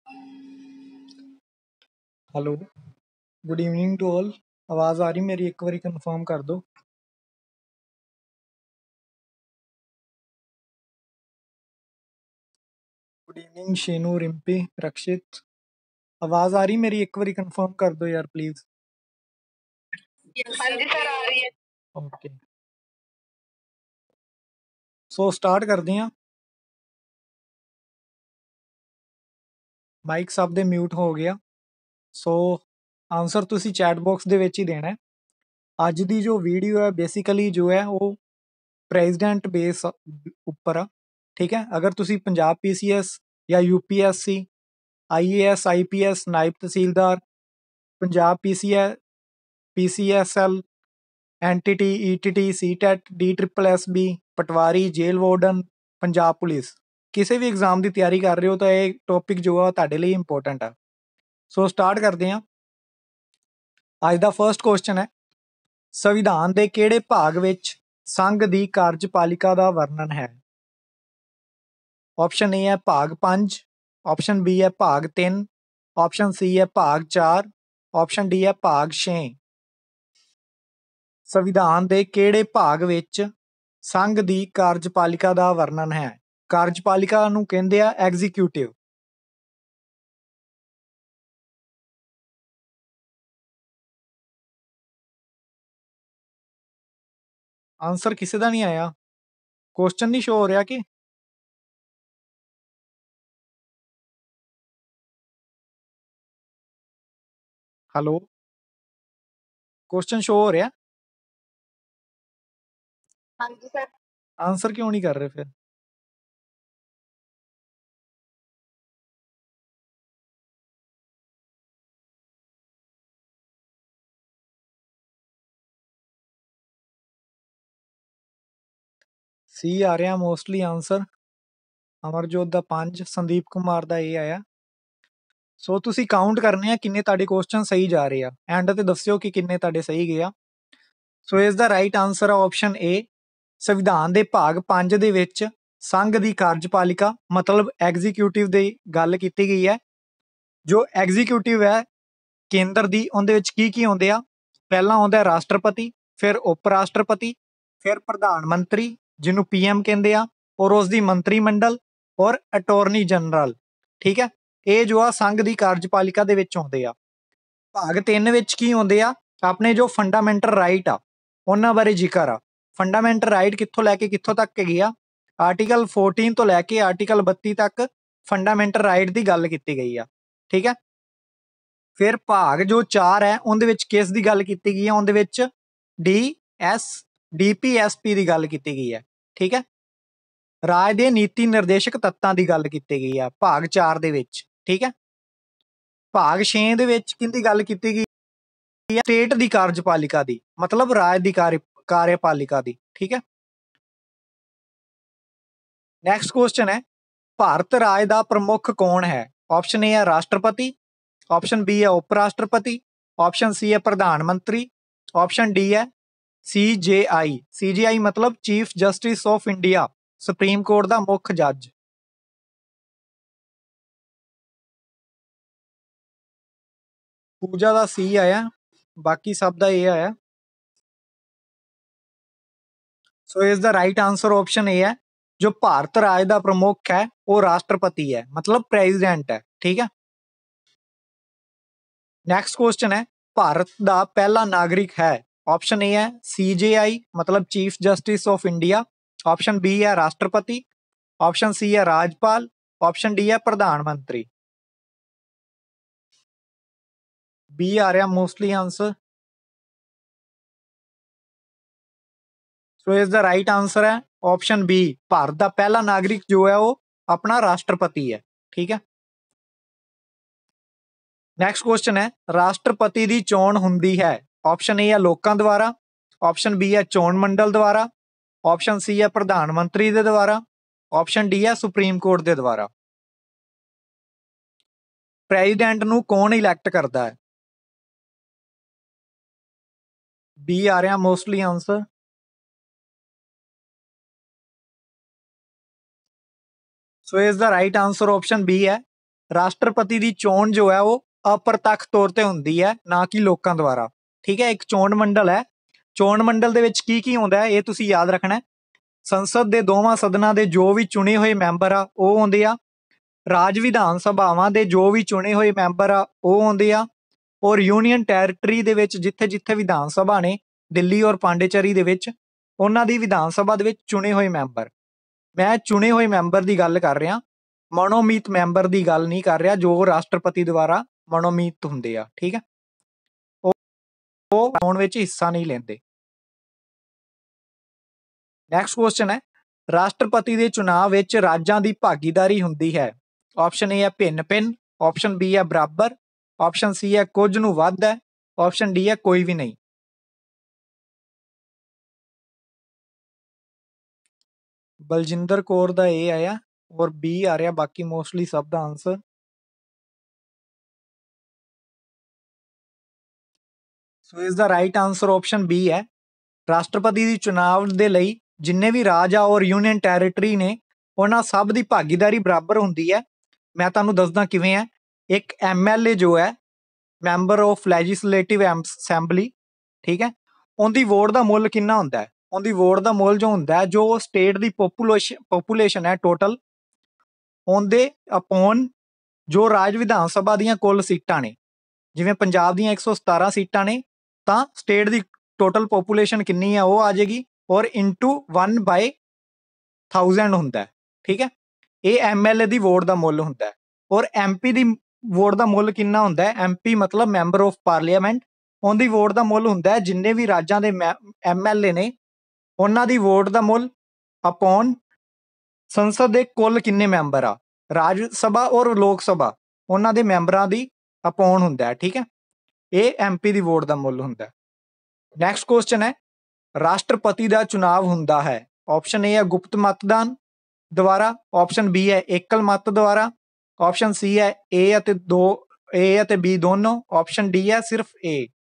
Hello, good evening to all. आवाज़ आ रही मेरी? एक बारी कंफर्म कर दो। Good evening Shenu, Rimpy, Rakshit. आवाज़ आ रही मेरी? एक बारी कंफर्म कर दो यार प्लीज़। हाँ जी सर, आ रही है। ओके, सो स्टार्ट करदे ਆਂ। ਮਾਈਕ ਸਭ ਦੇ ਮਿਊਟ ਹੋ ਗਿਆ। ਸੋ ਆਨਸਰ ਤੁਸੀਂ ਚੈਟ ਬਾਕਸ ਦੇ ਵਿੱਚ ਹੀ ਦੇਣਾ ਹੈ। ਅੱਜ ਦੀ ਜੋ ਵੀਡੀਓ ਹੈ ਬੇਸਿਕਲੀ ਜੋ ਹੈ ਉਹ ਪ੍ਰੈਜ਼ੀਡੈਂਟ ਬੇਸ ਉੱਪਰ ਆ। ਠੀਕ ਹੈ, ਅਗਰ ਤੁਸੀਂ ਪੰਜਾਬ ਪੀਸੀਐਸ ਜਾਂ ਯੂਪੀਐਸਸੀ, ਆਈਏਐਸ, ਆਈਪੀਐਸ, ਨਾਇਬ ਤਹਿਸੀਲਦਾਰ, Punjab PCSL, NTT, ETT, CTET, DSSB, ਪਟਵਾਰੀ, ਜੇਲ੍ਹ ਵਾਰਡਨ, ਪੰਜਾਬ ਪੁਲਿਸ, ਕਿਸੇ ਵੀ ਐਗਜ਼ਾਮ ਦੀ ਤਿਆਰੀ ਕਰ ਰਹੇ ਹੋ ਤਾਂ ਇਹ ਟੌਪਿਕ ਜੋ ਆ ਤੁਹਾਡੇ ਲਈ ਇੰਪੋਰਟੈਂਟ ਆ। ਸੋ ਸਟਾਰਟ ਕਰਦੇ ਹਾਂ। ਅੱਜ ਦਾ ਫਰਸਟ ਕੁਐਸਚਨ ਹੈ, ਸੰਵਿਧਾਨ ਦੇ ਕਿਹੜੇ ਭਾਗ ਵਿੱਚ ਸੰਘ ਦੀ ਕਾਰਜਪਾਲਿਕਾ ਦਾ ਵਰਣਨ ਹੈ? ਆਪਸ਼ਨ ਏ ਹੈ ਭਾਗ 5, ਆਪਸ਼ਨ ਬੀ ਹੈ ਭਾਗ 3, ਆਪਸ਼ਨ ਸੀ ਹੈ ਭਾਗ 4, ਆਪਸ਼ਨ ਡੀ ਹੈ ਭਾਗ 6। ਸੰਵਿਧਾਨ ਦੇ ਕਿਹੜੇ ਭਾਗ ਵਿੱਚ ਸੰਘ ਦੀ ਕਾਰਜਪਾਲਿਕਾ ਦਾ ਵਰਣਨ ਹੈ? ਕਾਰਜਪਾਲਿਕਾ ਨੂੰ ਕਹਿੰਦੇ ਆ ਐਗਜ਼ੀਕਿਊਟਿਵ। ਆਨਸਰ ਕਿਸੇ ਦਾ ਨਹੀਂ ਆਇਆ। ਕੁਐਸਚਨ ਨਹੀਂ ਸ਼ੋ ਹੋ ਰਿਹਾ ਕਿ ਹੈਲੋ, ਕੁਐਸਚਨ ਸ਼ੋ ਹੋ ਰਿਹਾ? हाँ जी सर। ਆਨਸਰ ਕਿਉਂ ਨਹੀਂ ਕਰ ਰਹੇ ਫਿਰ? ਸੀ ਆ ਰਿਹਾ ਮੋਸਟਲੀ ਆਨਸਰ। ਅਮਰਜੋਤ ਦਾ 5, ਸੰਦੀਪ ਕੁਮਾਰ ਦਾ ਇਹ ਆਇਆ। ਸੋ ਤੁਸੀਂ ਕਾਊਂਟ ਕਰਨੇ ਆ ਕਿੰਨੇ ਤੁਹਾਡੇ ਕੁਐਸਚਨ ਸਹੀ ਜਾ ਰਹੇ ਆ। ਐਂਡ ਤੇ ਦੱਸਿਓ ਕਿ ਕਿੰਨੇ ਤੁਹਾਡੇ ਸਹੀ ਗਏ ਆ। ਸੋ ਇਸ ਦਾ ਰਾਈਟ ਆਨਸਰ ਆ ਆਪਸ਼ਨ ਏ। ਸੰਵਿਧਾਨ ਦੇ ਭਾਗ 5 ਦੇ ਵਿੱਚ ਸੰਘ ਦੀ ਕਾਰਜਪਾਲਿਕਾ ਮਤਲਬ ਐਗਜ਼ੀਕਿਊਟਿਵ ਦੀ ਗੱਲ ਕੀਤੀ ਗਈ ਹੈ। ਜੋ ਐਗਜ਼ੀਕਿਊਟਿਵ ਹੈ ਕੇਂਦਰ ਦੀ, ਉਹਦੇ ਵਿੱਚ ਕੀ ਆਉਂਦੇ ਆ? ਪਹਿਲਾਂ ਆਉਂਦਾ ਰਾਸ਼ਟਰਪਤੀ, ਫਿਰ ਉਪ ਰਾਸ਼ਟਰਪਤੀ, ਫਿਰ ਪ੍ਰਧਾਨ ਮੰਤਰੀ ਜਿਹਨੂੰ PM ਕਹਿੰਦੇ ਆ, ਔਰ ਉਸ ਦੀ ਮੰਤਰੀ ਮੰਡਲ, ਔਰ ਅਟਾਰਨੀ ਜਨਰਲ। ਠੀਕ ਹੈ, ਇਹ ਜੋ ਆ ਸੰਘ ਦੀ ਕਾਰਜਪਾਲਿਕਾ ਦੇ ਵਿੱਚ ਆਉਂਦੇ ਆ। ਭਾਗ 3 ਵਿੱਚ ਕੀ ਆਉਂਦੇ ਆ? ਆਪਣੇ ਜੋ ਫੰਡਾਮੈਂਟਲ ਰਾਈਟ ਆ ਉਹਨਾਂ ਬਾਰੇ ਜ਼ਿਕਰ ਆ। ਫੰਡਾਮੈਂਟਲ ਰਾਈਟ ਕਿੱਥੋਂ ਲੈ ਕੇ ਕਿੱਥੋਂ ਤੱਕ ਹੈਗੀ ਆ? ਆਰਟੀਕਲ 14 ਤੋਂ ਲੈ ਕੇ ਆਰਟੀਕਲ 32 ਤੱਕ ਫੰਡਾਮੈਂਟਲ ਰਾਈਟ ਦੀ ਗੱਲ ਕੀਤੀ ਗਈ ਆ। ਠੀਕ ਹੈ, ਫਿਰ ਭਾਗ ਜੋ 4 ਹੈ ਉਹਦੇ ਵਿੱਚ ਕਿਸ ਦੀ ਗੱਲ ਕੀਤੀ ਗਈ ਹੈ? ਉਹਦੇ ਵਿੱਚ DPSP ਦੀ ਗੱਲ ਕੀਤੀ ਗਈ ਹੈ। ਠੀਕ ਹੈ, ਰਾਜ ਦੇ ਨੀਤੀ ਨਿਰਦੇਸ਼ਕ ਤੱਤਾਂ ਦੀ ਗੱਲ ਕੀਤੀ ਗਈ ਆ ਭਾਗ 4 ਦੇ ਵਿੱਚ। ਠੀਕ ਹੈ, ਭਾਗ 6 ਦੇ ਵਿੱਚ ਕਿਹਦੀ ਗੱਲ ਕੀਤੀ ਗਈ ਹੈ? ਸਟੇਟ ਦੀ ਕਾਰਜਪਾਲਿਕਾ ਦੀ, ਮਤਲਬ ਰਾਜ ਦੀ ਕਾਰਜਪਾਲਿਕਾ ਦੀ। ਠੀਕ ਹੈ, ਨੈਕਸਟ ਕੁਐਸਚਨ ਹੈ, ਭਾਰਤ ਰਾਜ ਦਾ ਪ੍ਰਮੁੱਖ ਕੌਣ ਹੈ? ਆਪਸ਼ਨ ਏ ਹੈ ਰਾਸ਼ਟਰਪਤੀ, ਆਪਸ਼ਨ ਬੀ ਹੈ ਉਪ ਰਾਸ਼ਟਰਪਤੀ, ਆਪਸ਼ਨ ਸੀ ਹੈ ਪ੍ਰਧਾਨ ਮੰਤਰੀ, ਆਪਸ਼ਨ ਡੀ ਹੈ CJI ਮਤਲਬ chief justice of India, supreme court ਦਾ ਮੁੱਖ ਜੱਜ। ਪੂਜਾ ਦਾ ਸੀ ਆਇਆ, ਬਾਕੀ ਸਭ ਦਾ ਇਹ ਆਇਆ। ਸੋ ਇਸ ਦਾ ਰਾਈਟ ਆਨਸਰ ਆਪਸ਼ਨ ਏ ਹੈ। ਜੋ ਭਾਰਤ ਰਾਜ ਦਾ ਪ੍ਰਮੁੱਖ ਹੈ ਉਹ ਰਾਸ਼ਟਰਪਤੀ ਹੈ, ਮਤਲਬ ਪ੍ਰੈਜ਼ੀਡੈਂਟ ਹੈ। ਠੀਕ ਹੈ, ਨੈਕਸਟ ਕੁਐਸਚਨ ਹੈ, ਭਾਰਤ ਦਾ ਪਹਿਲਾ ਨਾਗਰਿਕ ਹੈ? ਆਪਸ਼ਨ ਏ ਹੈ CJI ਮਤਲਬ chief justice of India, option B ਹੈ ਰਾਸ਼ਟਰਪਤੀ, ਆਪਸ਼ਨ ਸੀ ਹੈ ਰਾਜਪਾਲ, ਆਪਸ਼ਨ ਡੀ ਹੈ ਪ੍ਰਧਾਨ ਮੰਤਰੀ। ਬੀ ਆ ਰਿਹਾ ਮੋਸਟਲੀ ਆਨਸਰ। ਸੋ ਇਸ ਦਾ ਰਾਈਟ ਆਨਸਰ ਹੈ ਆਪਸ਼ਨ ਬੀ। ਭਾਰਤ ਦਾ ਪਹਿਲਾ ਨਾਗਰਿਕ ਜੋ ਹੈ ਉਹ ਆਪਣਾ ਰਾਸ਼ਟਰਪਤੀ ਹੈ। ਠੀਕ ਹੈ, ਨੈਕਸਟ ਕੁਐਸਚਨ ਹੈ, ਰਾਸ਼ਟਰਪਤੀ ਦੀ ਚੋਣ ਹੁੰਦੀ ਹੈ? ਆਪਸ਼ਨ ਏ ਹੈ ਲੋਕਾਂ ਦੁਆਰਾ, ਆਪਸ਼ਨ ਬੀ ਹੈ ਚੋਣ ਮੰਡਲ ਦੁਆਰਾ, ਆਪਸ਼ਨ ਸੀ ਹੈ ਪ੍ਰਧਾਨ ਮੰਤਰੀ ਦੇ ਦੁਆਰਾ, ਆਪਸ਼ਨ ਡੀ ਹੈ ਸੁਪਰੀਮ ਕੋਰਟ ਦੇ ਦੁਆਰਾ। ਪ੍ਰੈਜ਼ੀਡੈਂਟ ਨੂੰ ਕੌਣ ਇਲੈਕਟ ਕਰਦਾ ਹੈ? ਬੀ ਆ ਰਿਹਾ ਮੋਸਟਲੀ ਆਨਸਰ। ਸੋ ਇਸ ਦਾ ਰਾਈਟ ਆਨਸਰ ਆਪਸ਼ਨ ਬੀ ਹੈ। ਰਾਸ਼ਟਰਪਤੀ ਦੀ ਚੋਣ ਜੋ ਹੈ ਉਹ ਅਪਰਤੱਖ ਤੌਰ ਤੇ ਹੁੰਦੀ ਹੈ, ਨਾ ਕਿ ਲੋਕਾਂ ਦੁਆਰਾ। ਠੀਕ ਹੈ, ਇੱਕ ਚੋਣ ਮੰਡਲ ਹੈ। ਚੋਣ ਮੰਡਲ ਦੇ ਵਿੱਚ ਕੀ ਕੀ ਹੁੰਦਾ ਹੈ ਇਹ ਤੁਸੀਂ ਯਾਦ ਰੱਖਣਾ ਹੈ। ਸੰਸਦ ਦੇ ਦੋਵਾਂ ਸਦਨਾਂ ਦੇ ਜੋ ਵੀ ਚੁਣੇ ਹੋਏ ਮੈਂਬਰ ਆ ਉਹ ਆਉਂਦੇ ਆ। ਰਾਜ ਵਿਧਾਨ ਸਭਾਵਾਂ ਦੇ ਜੋ ਵੀ ਚੁਣੇ ਹੋਏ ਮੈਂਬਰ ਆ ਉਹ ਆਉਂਦੇ ਆ। ਔਰ ਯੂਨੀਅਨ ਟੈਰੀਟਰੀ ਦੇ ਵਿੱਚ ਜਿੱਥੇ ਜਿੱਥੇ ਵਿਧਾਨ ਸਭਾ ਨੇ, ਦਿੱਲੀ ਔਰ ਪਾਂਡੇਚਰੀ ਦੇ ਵਿੱਚ, ਉਹਨਾਂ ਦੀ ਵਿਧਾਨ ਸਭਾ ਦੇ ਵਿੱਚ ਚੁਣੇ ਹੋਏ ਮੈਂਬਰ। ਮੈਂ ਚੁਣੇ ਹੋਏ ਮੈਂਬਰ ਦੀ ਗੱਲ ਕਰ ਰਿਹਾ, ਮਨੋਮੀਤ ਮੈਂਬਰ ਦੀ ਗੱਲ ਨਹੀਂ ਕਰ ਰਿਹਾ ਜੋ ਰਾਸ਼ਟਰਪਤੀ ਦੁਆਰਾ ਮਨੋਮੀਤ ਹੁੰਦੇ ਆ। ਠੀਕ ਹੈ, ਉਹ ਚੋਣ ਵਿੱਚ ਹਿੱਸਾ ਨਹੀਂ ਲੈਂਦੇ। ਨੈਕਸਟ ਕੁਐਸਚਨ ਹੈ, ਰਾਸ਼ਟਰਪਤੀ ਦੇ ਚੁਣਾਵ ਵਿੱਚ ਰਾਜਾਂ ਦੀ ਭਾਗੀਦਾਰੀ ਹੁੰਦੀ ਹੈ। ਆਪਸ਼ਨ ਏ ਹੈ ਭਿੰਨ ਭਿੰਨ, ਆਪਸ਼ਨ ਬੀ ਹੈ ਬਰਾਬਰ, ਆਪਸ਼ਨ ਸੀ ਹੈ ਕੁਝ ਨੂੰ ਵੱਧ ਹੈ, ਆਪਸ਼ਨ ਡੀ ਹੈ ਕੋਈ ਵੀ ਨਹੀਂ। ਬਲਜਿੰਦਰ ਕੌਰ ਦਾ ਏ ਆਇਆ ਔਰ ਬੀ ਆ ਰਿਹਾ, ਬਾਕੀ ਮੋਸਟਲੀ ਸਭ ਦਾ ਆਂਸਰ। ਸੋ ਇਸ ਦਾ ਰਾਈਟ ਆਂਸਰ ਆਪਸ਼ਨ ਬੀ ਹੈ। ਰਾਸ਼ਟਰਪਤੀ ਦੀ ਚੁਣਾਵ ਦੇ ਲਈ ਜਿੰਨੇ ਵੀ ਰਾਜ ਆ ਔਰ ਯੂਨੀਅਨ ਟੈਰੀਟਰੀ ਨੇ ਉਹਨਾਂ ਸਭ ਦੀ ਭਾਗੀਦਾਰੀ ਬਰਾਬਰ ਹੁੰਦੀ ਹੈ। ਮੈਂ ਤੁਹਾਨੂੰ ਦੱਸਦਾ ਕਿਵੇਂ ਹੈ। ਇੱਕ MLA ਜੋ ਹੈ, ਮੈਂਬਰ ਆਫ ਲੈਜਿਸਲੇਟਿਵ ਅਸੈਂਬਲੀ, ਠੀਕ ਹੈ, ਉਹਦੀ ਵੋਟ ਦਾ ਮੁੱਲ ਕਿੰਨਾ ਹੁੰਦਾ ਹੈ? ਉਹਦੀ ਵੋਟ ਦਾ ਮੁੱਲ ਜੋ ਹੁੰਦਾ ਹੈ, ਜੋ ਸਟੇਟ ਦੀ ਪੋਪੂਲੇਸ਼ਨ ਹੈ ਟੋਟਲ, ਉਹਦੇ ਅਪੋਨ ਜੋ ਰਾਜ ਵਿਧਾਨ ਸਭਾ ਦੀਆਂ ਕੁੱਲ ਸੀਟਾਂ ਨੇ। ਜਿਵੇਂ ਪੰਜਾਬ ਦੀਆਂ 117 ਸੀਟਾਂ ਨੇ ਤਾਂ ਸਟੇਟ ਦੀ ਟੋਟਲ ਪੋਪੂਲੇਸ਼ਨ ਕਿੰਨੀ ਹੈ ਉਹ ਆ ਜਾਏਗੀ, ਔਰ ਇੰਟੂ 1/1000 ਹੁੰਦਾ ਹੈ। ਠੀਕ ਹੈ, ਇਹ MLA ਦੀ ਵੋਟ ਦਾ ਮੁੱਲ ਹੁੰਦਾ ਹੈ। ਔਰ MP ਦੀ ਵੋਟ ਦਾ ਮੁੱਲ ਕਿੰਨਾ ਹੁੰਦਾ ਹੈ? MP ਮਤਲਬ ਮੈਂਬਰ ਆਫ ਪਾਰਲੀਮੈਂਟ, ਉਹਦੀ ਵੋਟ ਦਾ ਮੁੱਲ ਹੁੰਦਾ ਹੈ ਜਿੰਨੇ ਵੀ ਰਾਜਾਂ ਦੇ MLA ਨੇ ਉਹਨਾਂ ਦੀ ਵੋਟ ਦਾ ਮੁੱਲ ਅਪੋਨ ਸੰਸਦ ਦੇ ਕੁੱਲ ਕਿੰਨੇ ਮੈਂਬਰ ਆ, ਰਾਜ ਸਭਾ ਔਰ ਲੋਕ ਸਭਾ ਉਹਨਾਂ ਦੇ ਮੈਂਬਰਾਂ ਦੀ ਅਪੋਨ ਹੁੰਦਾ ਹੈ। ਠੀਕ ਹੈ, ਇਹ MP ਦੀ ਵੋਟ ਦਾ ਮੁੱਲ ਹੁੰਦਾ ਹੈ। ਨੈਕਸਟ ਕੁਐਸਚਨ ਹੈ, ਰਾਸ਼ਟਰਪਤੀ ਦਾ ਚੁਣਾਵ ਹੁੰਦਾ ਹੈ। ਆਪਸ਼ਨ ਏ ਹੈ ਗੁਪਤ ਮਤਦਾਨ ਦੁਆਰਾ, ਆਪਸ਼ਨ ਬੀ ਹੈ ਏਕਲ ਮਤ ਦੁਆਰਾ, ਆਪਸ਼ਨ ਸੀ ਹੈ A ਅਤੇ B ਦੋਨੋਂ, ਆਪਸ਼ਨ ਡੀ ਹੈ ਸਿਰਫ A।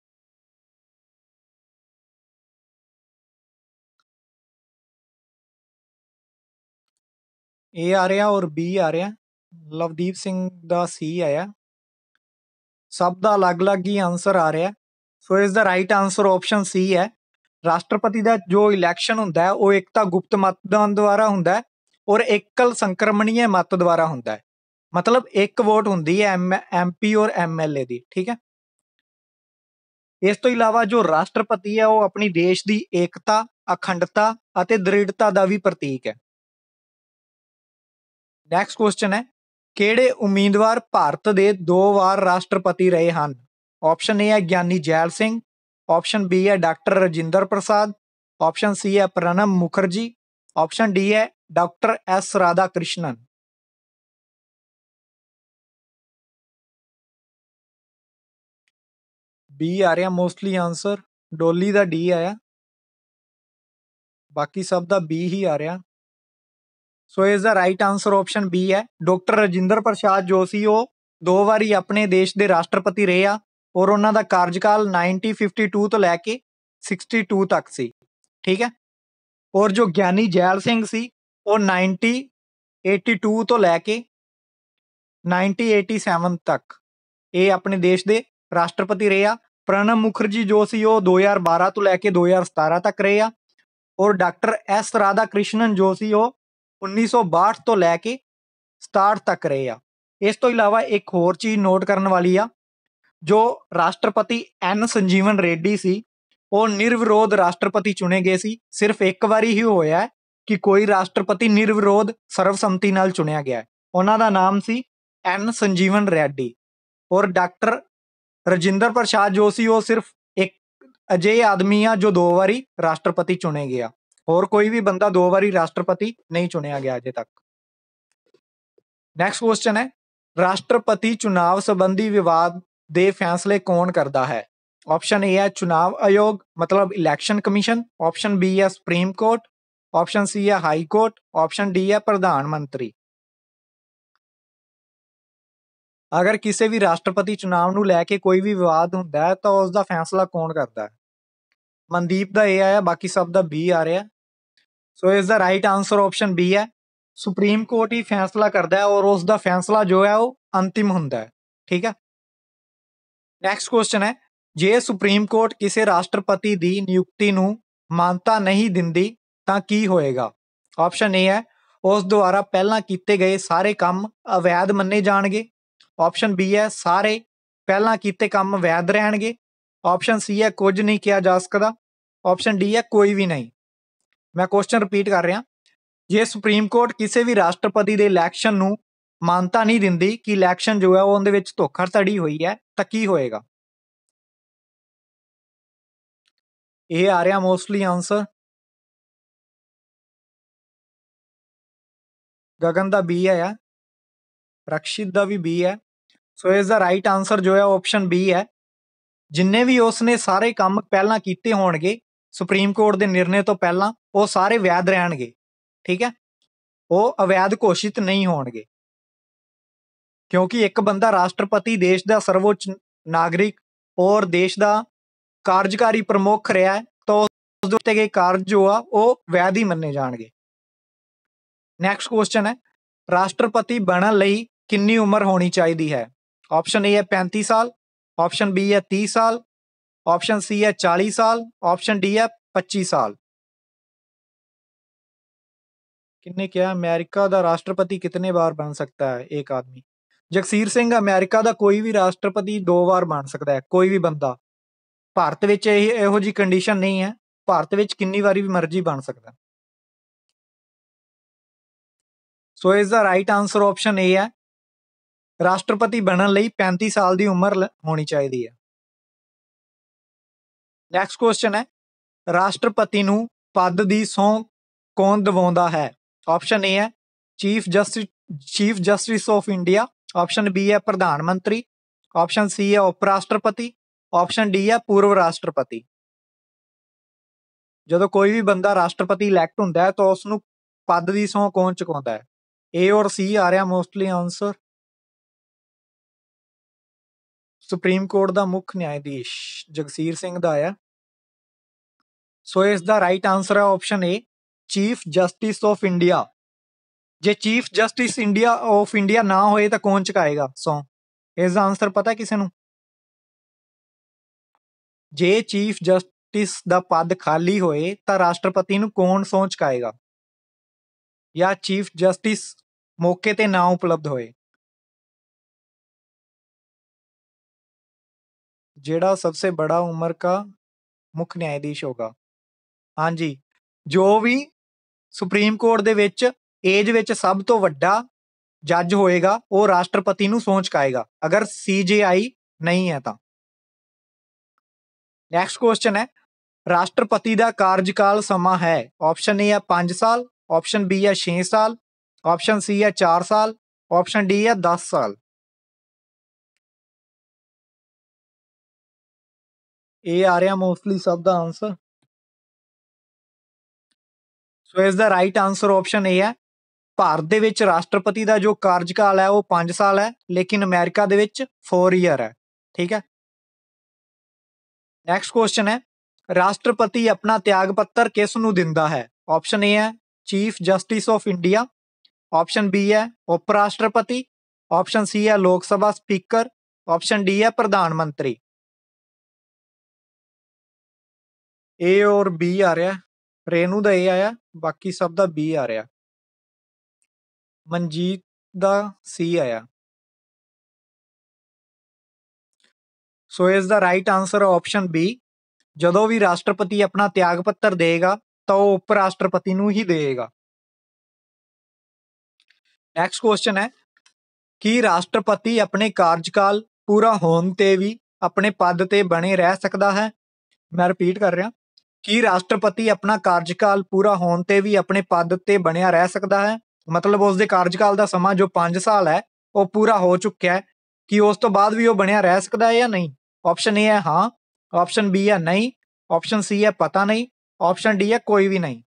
A ਆ ਰਿਹਾ ਔਰ B ਆ ਰਿਹਾ। ਲਵਦੀਪ ਸਿੰਘ ਦਾ C ਆਇਆ। ਸਭ ਦਾ ਅਲੱਗ-ਅਲੱਗ ਹੀ ਆਨਸਰ ਆ ਰਿਹਾ। ਸੋ ਇਸ ਦਾ ਰਾਈਟ ਆਨਸਰ ਆਪਸ਼ਨ C ਹੈ। ਰਾਸ਼ਟਰਪਤੀ ਦਾ ਜੋ ਇਲੈਕਸ਼ਨ ਹੁੰਦਾ ਹੈ ਉਹ ਇੱਕ ਤਾਂ ਗੁਪਤ ਮਤਦਾਨ ਦੁਆਰਾ ਹੁੰਦਾ ਹੈ ਔਰ ਏਕਲ ਸੰਕਰਮਣੀय ਮਤ ਦੁਆਰਾ ਹੁੰਦਾ ਹੈ। ਮਤਲਬ ਇੱਕ ਵੋਟ ਹੁੰਦੀ ਹੈ MP ਔਰ MLA ਦੀ। ਠੀਕ ਹੈ, ਇਸ ਤੋਂ ਇਲਾਵਾ ਜੋ ਰਾਸ਼ਟਰਪਤੀ ਹੈ ਉਹ ਆਪਣੀ ਦੇਸ਼ ਦੀ ਏਕਤਾ, ਅਖੰਡਤਾ ਅਤੇ ਦ੍ਰਿੜਤਾ ਦਾ ਵੀ ਪ੍ਰਤੀਕ ਹੈ। ਨੈਕਸਟ ਕੁਐਸਚਨ ਹੈ, ਕਿਹੜੇ ਉਮੀਦਵਾਰ ਭਾਰਤ ਦੇ 2 ਵਾਰ ਰਾਸ਼ਟਰਪਤੀ ਰਹੇ ਹਨ? ਆਪਸ਼ਨ ਏ ਹੈ ਗਿਆਨੀ ਜੈਲ ਸਿੰਘ, ਆਪਸ਼ਨ ਬੀ ਹੈ doctor Rajendra Prasad, option C ਹੈ ਪ੍ਰਣਬ ਮੁਖਰਜੀ, ਆਪਸ਼ਨ ਡੀ ਹੈ doctor S Radhakrishnan. B ਆ ਰਿਹਾ ਮੋਸਟਲੀ ਆਨਸਰ, ਡੋਲੀ ਦਾ ਡੀ ਆਇਆ, ਬਾਕੀ ਸਭ ਦਾ ਬੀ ਹੀ ਆ ਰਿਹਾ। ਸੋ ਇਸ ਦਾ ਰਾਈਟ ਆਨਸਰ ਆਪਸ਼ਨ ਬੀ ਹੈ। ਡਾਕਟਰ ਰਾਜਿੰਦਰ ਪ੍ਰਸਾਦ ਜੋ ਸੀ ਉਹ 2 ਵਾਰੀ ਆਪਣੇ ਦੇਸ਼ ਦੇ ਰਾਸ਼ਟਰਪਤੀ ਰਹੇ ਆ ਔਰ ਉਹਨਾਂ ਦਾ ਕਾਰਜਕਾਲ 1952 ਤੋਂ ਲੈ ਕੇ 62 ਤੱਕ ਸੀ। ਠੀਕ ਹੈ, ਔਰ ਜੋ ਗਿਆਨੀ ਜੈਲ ਸਿੰਘ ਸੀ ਉਹ 1982 ਤੋਂ ਲੈ ਕੇ 1987 ਤੱਕ ਇਹ ਆਪਣੇ ਦੇਸ਼ ਦੇ ਰਾਸ਼ਟਰਪਤੀ ਰਹੇ ਆ। ਪ੍ਰਣਬ ਮੁਖਰਜੀ ਜੋ ਸੀ ਉਹ 2012 ਤੋਂ ਲੈ ਕੇ 2017 ਤੱਕ ਰਹੇ ਆ। ਔਰ ਡਾਕਟਰ S ਰਾਧਾ ਕ੍ਰਿਸ਼ਨਨ ਜੋ ਸੀ ਉਹ 1962 ਤੋਂ ਲੈ ਕੇ 67 ਤੱਕ ਰਹੇ ਆ। ਇਸ ਤੋਂ ਇਲਾਵਾ ਇੱਕ ਹੋਰ ਚੀਜ਼ ਨੋਟ ਕਰਨ ਵਾਲੀ ਆ, ਜੋ ਰਾਸ਼ਟਰਪਤੀ N ਸੰਜੀਵਨ ਰੈਡੀ ਸੀ ਉਹ ਨਿਰਵਿਰੋਧ ਰਾਸ਼ਟਰਪਤੀ ਚੁਣੇ ਗਏ ਸੀ। ਸਿਰਫ ਇੱਕ ਵਾਰੀ ਹੀ ਹੋਇਆ ਕਿ ਕੋਈ ਰਾਸ਼ਟਰਪਤੀ ਨਿਰਵਿਰੋਧ ਸਰਵਸੰਮਤੀ ਨਾਲ ਚੁਣਿਆ ਗਿਆ। ਉਹਨਾਂ ਦਾ ਨਾਮ ਸੀ N ਸੰਜੀਵਨ ਰੈਡੀ। ਔਰ ਡਾਕਟਰ ਰਾਜਿੰਦਰ ਪ੍ਰਸਾਦ ਜੋ ਸੀ ਉਹ ਸਿਰਫ ਇੱਕ ਅਜਿਹੇ ਆਦਮੀ ਆ ਜੋ 2 ਵਾਰੀ ਰਾਸ਼ਟਰਪਤੀ ਚੁਣੇ ਗਿਆ। ਹੋਰ ਕੋਈ ਵੀ ਬੰਦਾ 2 ਵਾਰੀ ਰਾਸ਼ਟਰਪਤੀ ਨਹੀਂ ਚੁਣਿਆ ਗਿਆ ਅਜੇ ਤੱਕ। ਨੈਕਸਟ ਕੁਐਸਚਨ ਹੈ, ਰਾਸ਼ਟਰਪਤੀ ਚੁਣਾਵ ਸੰਬੰਧੀ ਵਿਵਾਦ ਦੇ ਫੈਸਲੇ ਕੌਣ ਕਰਦਾ ਹੈ? ਆਪਸ਼ਨ ਏ ਹੈ ਚੁਣਾਵ ਆਯੋਗ ਮਤਲਬ ਇਲੈਕਸ਼ਨ ਕਮਿਸ਼ਨ, ਆਪਸ਼ਨ ਬੀ ਹੈ ਸੁਪਰੀਮ ਕੋਰਟ, ਆਪਸ਼ਨ ਸੀ ਹੈ ਹਾਈ ਕੋਰਟ, ਆਪਸ਼ਨ ਡੀ ਹੈ ਪ੍ਰਧਾਨ ਮੰਤਰੀ। ਅਗਰ ਕਿਸੇ ਵੀ ਰਾਸ਼ਟਰਪਤੀ ਚੁਣਾਵ ਨੂੰ ਲੈ ਕੇ ਕੋਈ ਵੀ ਵਿਵਾਦ ਹੁੰਦਾ ਹੈ ਤਾਂ ਉਸ ਦਾ ਫੈਸਲਾ ਕੌਣ ਕਰਦਾ ਹੈ? ਮਨਦੀਪ ਦਾ ਏ ਆਇਆ, ਬਾਕੀ ਸਭ ਦਾ ਬੀ ਆ ਰਿਹਾ। ਸੋ ਇਸ ਦਾ ਰਾਈਟ ਆਨਸਰ ਆਪਸ਼ਨ ਬੀ ਹੈ। ਸੁਪਰੀਮ ਕੋਰਟ ਹੀ ਫੈਸਲਾ ਕਰਦਾ ਹੈ ਔਰ ਉਸ ਦਾ ਫੈਸਲਾ ਜੋ ਹੈ ਉਹ ਅੰਤਿਮ ਹੁੰਦਾ ਹੈ। ਠੀਕ ਹੈ। ਨੈਕਸਟ ਕੁਐਸਚਨ ਹੈ, ਜੇ ਸੁਪਰੀਮ ਕੋਰਟ ਕਿਸੇ ਰਾਸ਼ਟਰਪਤੀ ਦੀ ਨਿਯੁਕਤੀ ਨੂੰ ਮਾਨਤਾ ਨਹੀਂ ਦਿੰਦੀ ਤਾਂ ਕੀ ਹੋਏਗਾ? ਆਪਸ਼ਨ ਏ ਹੈ, ਉਸ ਦੁਆਰਾ ਪਹਿਲਾਂ ਕੀਤੇ ਗਏ ਸਾਰੇ ਕੰਮ ਅਵੈਧ ਮੰਨੇ ਜਾਣਗੇ। ਆਪਸ਼ਨ ਬੀ ਹੈ, ਸਾਰੇ ਪਹਿਲਾਂ ਕੀਤੇ ਕੰਮ ਵੈਧ ਰਹਿਣਗੇ। ਆਪਸ਼ਨ ਸੀ ਹੈ, ਕੁਝ ਨਹੀਂ ਕਿਹਾ ਜਾ ਸਕਦਾ। ਆਪਸ਼ਨ ਡੀ ਹੈ, ਕੋਈ ਵੀ ਨਹੀਂ। ਮੈਂ ਕੁਐਸਚਨ ਰਿਪੀਟ ਕਰ ਰਿਹਾ, ਜੇ ਸੁਪਰੀਮ ਕੋਰਟ ਕਿਸੇ ਵੀ ਰਾਸ਼ਟਰਪਤੀ ਦੇ ਇਲੈਕਸ਼ਨ ਨੂੰ ਮਾਨਤਾ ਨਹੀਂ ਦਿੰਦੀ ਕਿ ਇਲੈਕਸ਼ਨ ਜੋ ਹੈ ਉਹ ਉਹਦੇ ਵਿੱਚ ਧੋਖਾਧੜੀ ਹੋਈ ਹੈ ਤਾਂ ਕੀ ਹੋਏਗਾ? ਇਹ ਆ ਰਿਹਾ ਮੋਸਟਲੀ ਆਨਸਰ। ਗਗਨ ਦਾ ਬੀ ਹੈ, ਰਕਸ਼ਿਤ ਦਾ ਵੀ ਬੀ ਹੈ। ਸੋ ਇਸ ਦਾ ਰਾਈਟ ਆਨਸਰ ਜੋ ਹੈ ਆਪਸ਼ਨ ਬੀ ਹੈ। ਜਿੰਨੇ ਵੀ ਉਸਨੇ ਸਾਰੇ ਕੰਮ ਪਹਿਲਾਂ ਕੀਤੇ ਹੋਣਗੇ ਸੁਪਰੀਮ ਕੋਰਟ ਦੇ ਨਿਰਣੇ ਤੋਂ ਪਹਿਲਾਂ, ਉਹ ਸਾਰੇ ਵੈਧ ਰਹਿਣਗੇ। ਠੀਕ ਹੈ, ਉਹ ਅਵੈਧ ਘੋਸ਼ਿਤ ਨਹੀਂ ਹੋਣਗੇ, ਕਿਉਂਕਿ ਇੱਕ ਬੰਦਾ ਰਾਸ਼ਟਰਪਤੀ ਦੇਸ਼ ਦਾ ਸਰਵਉੱਚ ਨਾਗਰਿਕ ਔਰ ਦੇਸ਼ ਦਾ ਕਾਰਜਕਾਰੀ ਪ੍ਰਮੁੱਖ ਰਿਹਾ ਹੈ, ਤਾਂ ਉਸ ਦੇ ਉੱਤੇ ਗਏ ਕਾਰਜ ਜੋ ਆ ਉਹ ਵੈਧ ਹੀ ਮੰਨੇ ਜਾਣਗੇ। ਨੈਕਸਟ ਕੁਐਸਚਨ ਹੈ, ਰਾਸ਼ਟਰਪਤੀ ਬਣਨ ਲਈ ਕਿੰਨੀ ਉਮਰ ਹੋਣੀ ਚਾਹੀਦੀ ਹੈ? ਆਪਸ਼ਨ ਏ ਹੈ 35 ਸਾਲ, ਆਪਸ਼ਨ ਬੀ ਹੈ 30 ਸਾਲ, ਆਪਸ਼ਨ ਸੀ ਹੈ 40 ਸਾਲ, ਆਪਸ਼ਨ ਡੀ ਹੈ 25 ਸਾਲ। किन्ने क्या अमेरिका का राष्ट्रपति कितने बार बन सकता है एक आदमी? जगसीर सिंह, अमेरिका का कोई भी राष्ट्रपति 2 बार बन सकता है, कोई भी बंदा। भारत विच इहो जी कंडीशन नहीं है, भारत विच किन्नी बारी भी मर्जी बन सकता। So is the right answer option A है, राष्ट्रपति बनने ਲਈ 35 साल की उम्र होनी चाहिए है। नैक्सट क्वेश्चन है, राष्ट्रपति ਨੂੰ पद की ਸਹੁੰ कौन ਦਿਵਾਉਂਦਾ है? ऑप्शन ए है chief justice of India, option B है प्रधानमंत्री, ऑप्शन सी है उप राष्ट्रपति, ऑप्शन डी है पूर्व राष्ट्रपति। ਜਦੋਂ ਕੋਈ ਵੀ ਬੰਦਾ ਰਾਸ਼ਟਰਪਤੀ ਇਲੈਕਟ ਹੁੰਦਾ ਹੈ ਤਾਂ ਉਸ ਨੂੰ ਪਦ ਦੀ ਸਹੁੰ ਕੌਣ ਚੁਕਾਉਂਦਾ ਹੈ? ਏ ਔਰ ਸੀ ਆ ਰਿਹਾ ਮੋਸਟਲੀ ਆਨਸਰ। ਸੁਪਰੀਮ ਕੋਰਟ ਦਾ ਮੁੱਖ ਨਿਆਂਧੀਸ਼ ਜਗਸੀਰ ਸਿੰਘ ਦਾ ਆਇਆ। ਸੋ ਇਸ ਦਾ ਰਾਈਟ ਆਨਸਰ ਹੈ option A, chief justice of India. ਜੇ chief justice India of India ਨਾ ਹੋਏ ਤਾਂ ਕੌਣ ਚੁਕਾਏਗਾ ਸਹੁੰ? ਇਸ ਦਾ ਆਨਸਰ ਪਤਾ ਕਿਸੇ ਨੂੰ? ਜੇ ਚੀਫ ਜਸਟਿਸ ਦਾ ਪਦ ਖਾਲੀ ਹੋਏ ਤਾਂ ਰਾਸ਼ਟਰਪਤੀ ਨੂੰ ਕੌਣ ਸਹੁੰ ਚੁਕਾਏਗਾ? ਜਾਂ ਚੀਫ ਜਸਟਿਸ मौके पे ना उपलब्ध होए? जेड़ा सबसे बड़ा उम्र का मुख्य न्यायाधीश होगा। हाँ जी, जो भी सुप्रीम कोर्ट दे विच एज विच सब तो वड्डा जज होएगा वो राष्ट्रपति नूं सहुं चुकाएगा, अगर CJI नहीं है तो। नैक्सट क्वेश्चन है, राष्ट्रपति का कार्यकाल समा है? ऑप्शन ए है 5 साल, ऑप्शन बी है 6 साल, ऑप्शन सी है 4 साल, ऑप्शन डी है 10 साल। ये आ रहा मोस्टली सब का आंसर। So is the right answer option A है, भारत ਦੇ ਵਿੱਚ ਰਾਸ਼ਟਰਪਤੀ ਦਾ ਜੋ ਕਾਰਜਕਾਲ ਹੈ ਉਹ 5 ਸਾਲ ਹੈ, ਲੇਕਿਨ ਅਮਰੀਕਾ ਦੇ ਵਿੱਚ 4 ਈਅਰ ਹੈ। ਠੀਕ ਹੈ। ਨੈਕਸਟ ਕੁਐਸਚਨ ਹੈ, ਰਾਸ਼ਟਰਪਤੀ ਆਪਣਾ ਤਿਆਗ ਪੱਤਰ ਕਿਸ ਨੂੰ ਦਿੰਦਾ ਹੈ? ਆਪਸ਼ਨ ਏ ਹੈ chief justice of India, option B ਹੈ ਉਪ ਰਾਸ਼ਟਰਪਤੀ, ਆਪਸ਼ਨ ਸੀ ਹੈ ਲੋਕ ਸਭਾ ਸਪੀਕਰ, ਆਪਸ਼ਨ ਡੀ ਹੈ ਪ੍ਰਧਾਨ ਮੰਤਰੀ। ए और बी आ रहा, रेनू का ए आया, बाकी सब का बी आ रहा। मनजीत का सी आया। So is the right answer option B, ਜਦੋਂ ਵੀ ਰਾਸ਼ਟਰਪਤੀ ਆਪਣਾ ਤਿਆਗ ਪੱਤਰ ਦੇਗਾ ਤਾਂ ਉਹ ਉਪ ਰਾਸ਼ਟਰਪਤੀ ਨੂੰ ਹੀ ਦੇਗਾ। ਨੈਕਸਟ ਕੁਐਸਚਨ ਹੈ, ਕੀ ਰਾਸ਼ਟਰਪਤੀ ਆਪਣੇ ਕਾਰਜਕਾਲ ਪੂਰਾ ਹੋਣ ਤੇ ਵੀ ਆਪਣੇ ਪਦ ਤੇ ਬਣੇ ਰਹਿ ਸਕਦਾ ਹੈ? ਮੈਂ ਰਿਪੀਟ ਕਰ ਰਿਹਾ, ਕੀ ਰਾਸ਼ਟਰਪਤੀ ਆਪਣਾ ਕਾਰਜਕਾਲ ਪੂਰਾ ਹੋਣ ਤੇ ਵੀ ਆਪਣੇ ਪਦ ਤੇ ਬਣਿਆ ਰਹਿ ਸਕਦਾ ਹੈ? ਮਤਲਬ ਉਸ ਦੇ ਕਾਰਜਕਾਲ ਦਾ ਸਮਾਂ ਜੋ 5 ਸਾਲ ਹੈ ਉਹ ਪੂਰਾ ਹੋ ਚੁੱਕਿਆ ਹੈ, ਕਿ ਉਸ ਤੋਂ ਬਾਅਦ ਵੀ ਉਹ ਬਣਿਆ ਰਹਿ ਸਕਦਾ ਹੈ ਜਾਂ ਨਹੀਂ? ਆਪਸ਼ਨ ਏ ਹੈ ਹਾਂ, ਆਪਸ਼ਨ ਬੀ ਹੈ ਨਹੀਂ, ਆਪਸ਼ਨ ਸੀ ਹੈ ਪਤਾ ਨਹੀਂ, ਆਪਸ਼ਨ ਡੀ ਹੈ ਕੋਈ ਵੀ ਨਹੀਂ।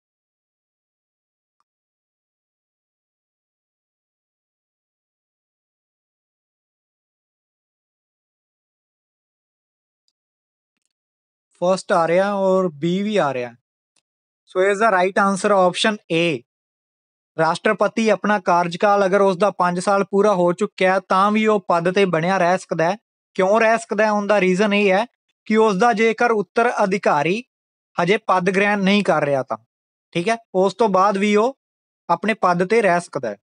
फर्स्ट आ रहा और बी भी आ रहा। So is the right answer option A, ਰਾਸ਼ਟਰਪਤੀ ਆਪਣਾ ਕਾਰਜਕਾਲ ਅਗਰ ਉਸਦਾ 5 ਸਾਲ ਪੂਰਾ ਹੋ ਚੁੱਕਿਆ ਤਾਂ ਵੀ ਉਹ ਪਦ ਤੇ ਬਣਿਆ ਰਹਿ ਸਕਦਾ ਹੈ। ਕਿਉਂ ਰਹਿ ਸਕਦਾ ਹੈ? ਉਹਦਾ ਰੀਜ਼ਨ ਇਹ ਹੈ ਕਿ ਉਸਦਾ ਜੇਕਰ ਉੱਤਰ ਅਧਿਕਾਰੀ ਹਜੇ ਪਦ ਗ੍ਰਹਿਣ ਨਹੀਂ ਕਰ ਰਿਹਾ ਤਾਂ ਠੀਕ ਹੈ, ਉਸ ਤੋਂ ਬਾਅਦ ਵੀ ਉਹ ਆਪਣੇ ਪਦ ਤੇ ਰਹਿ ਸਕਦਾ ਹੈ।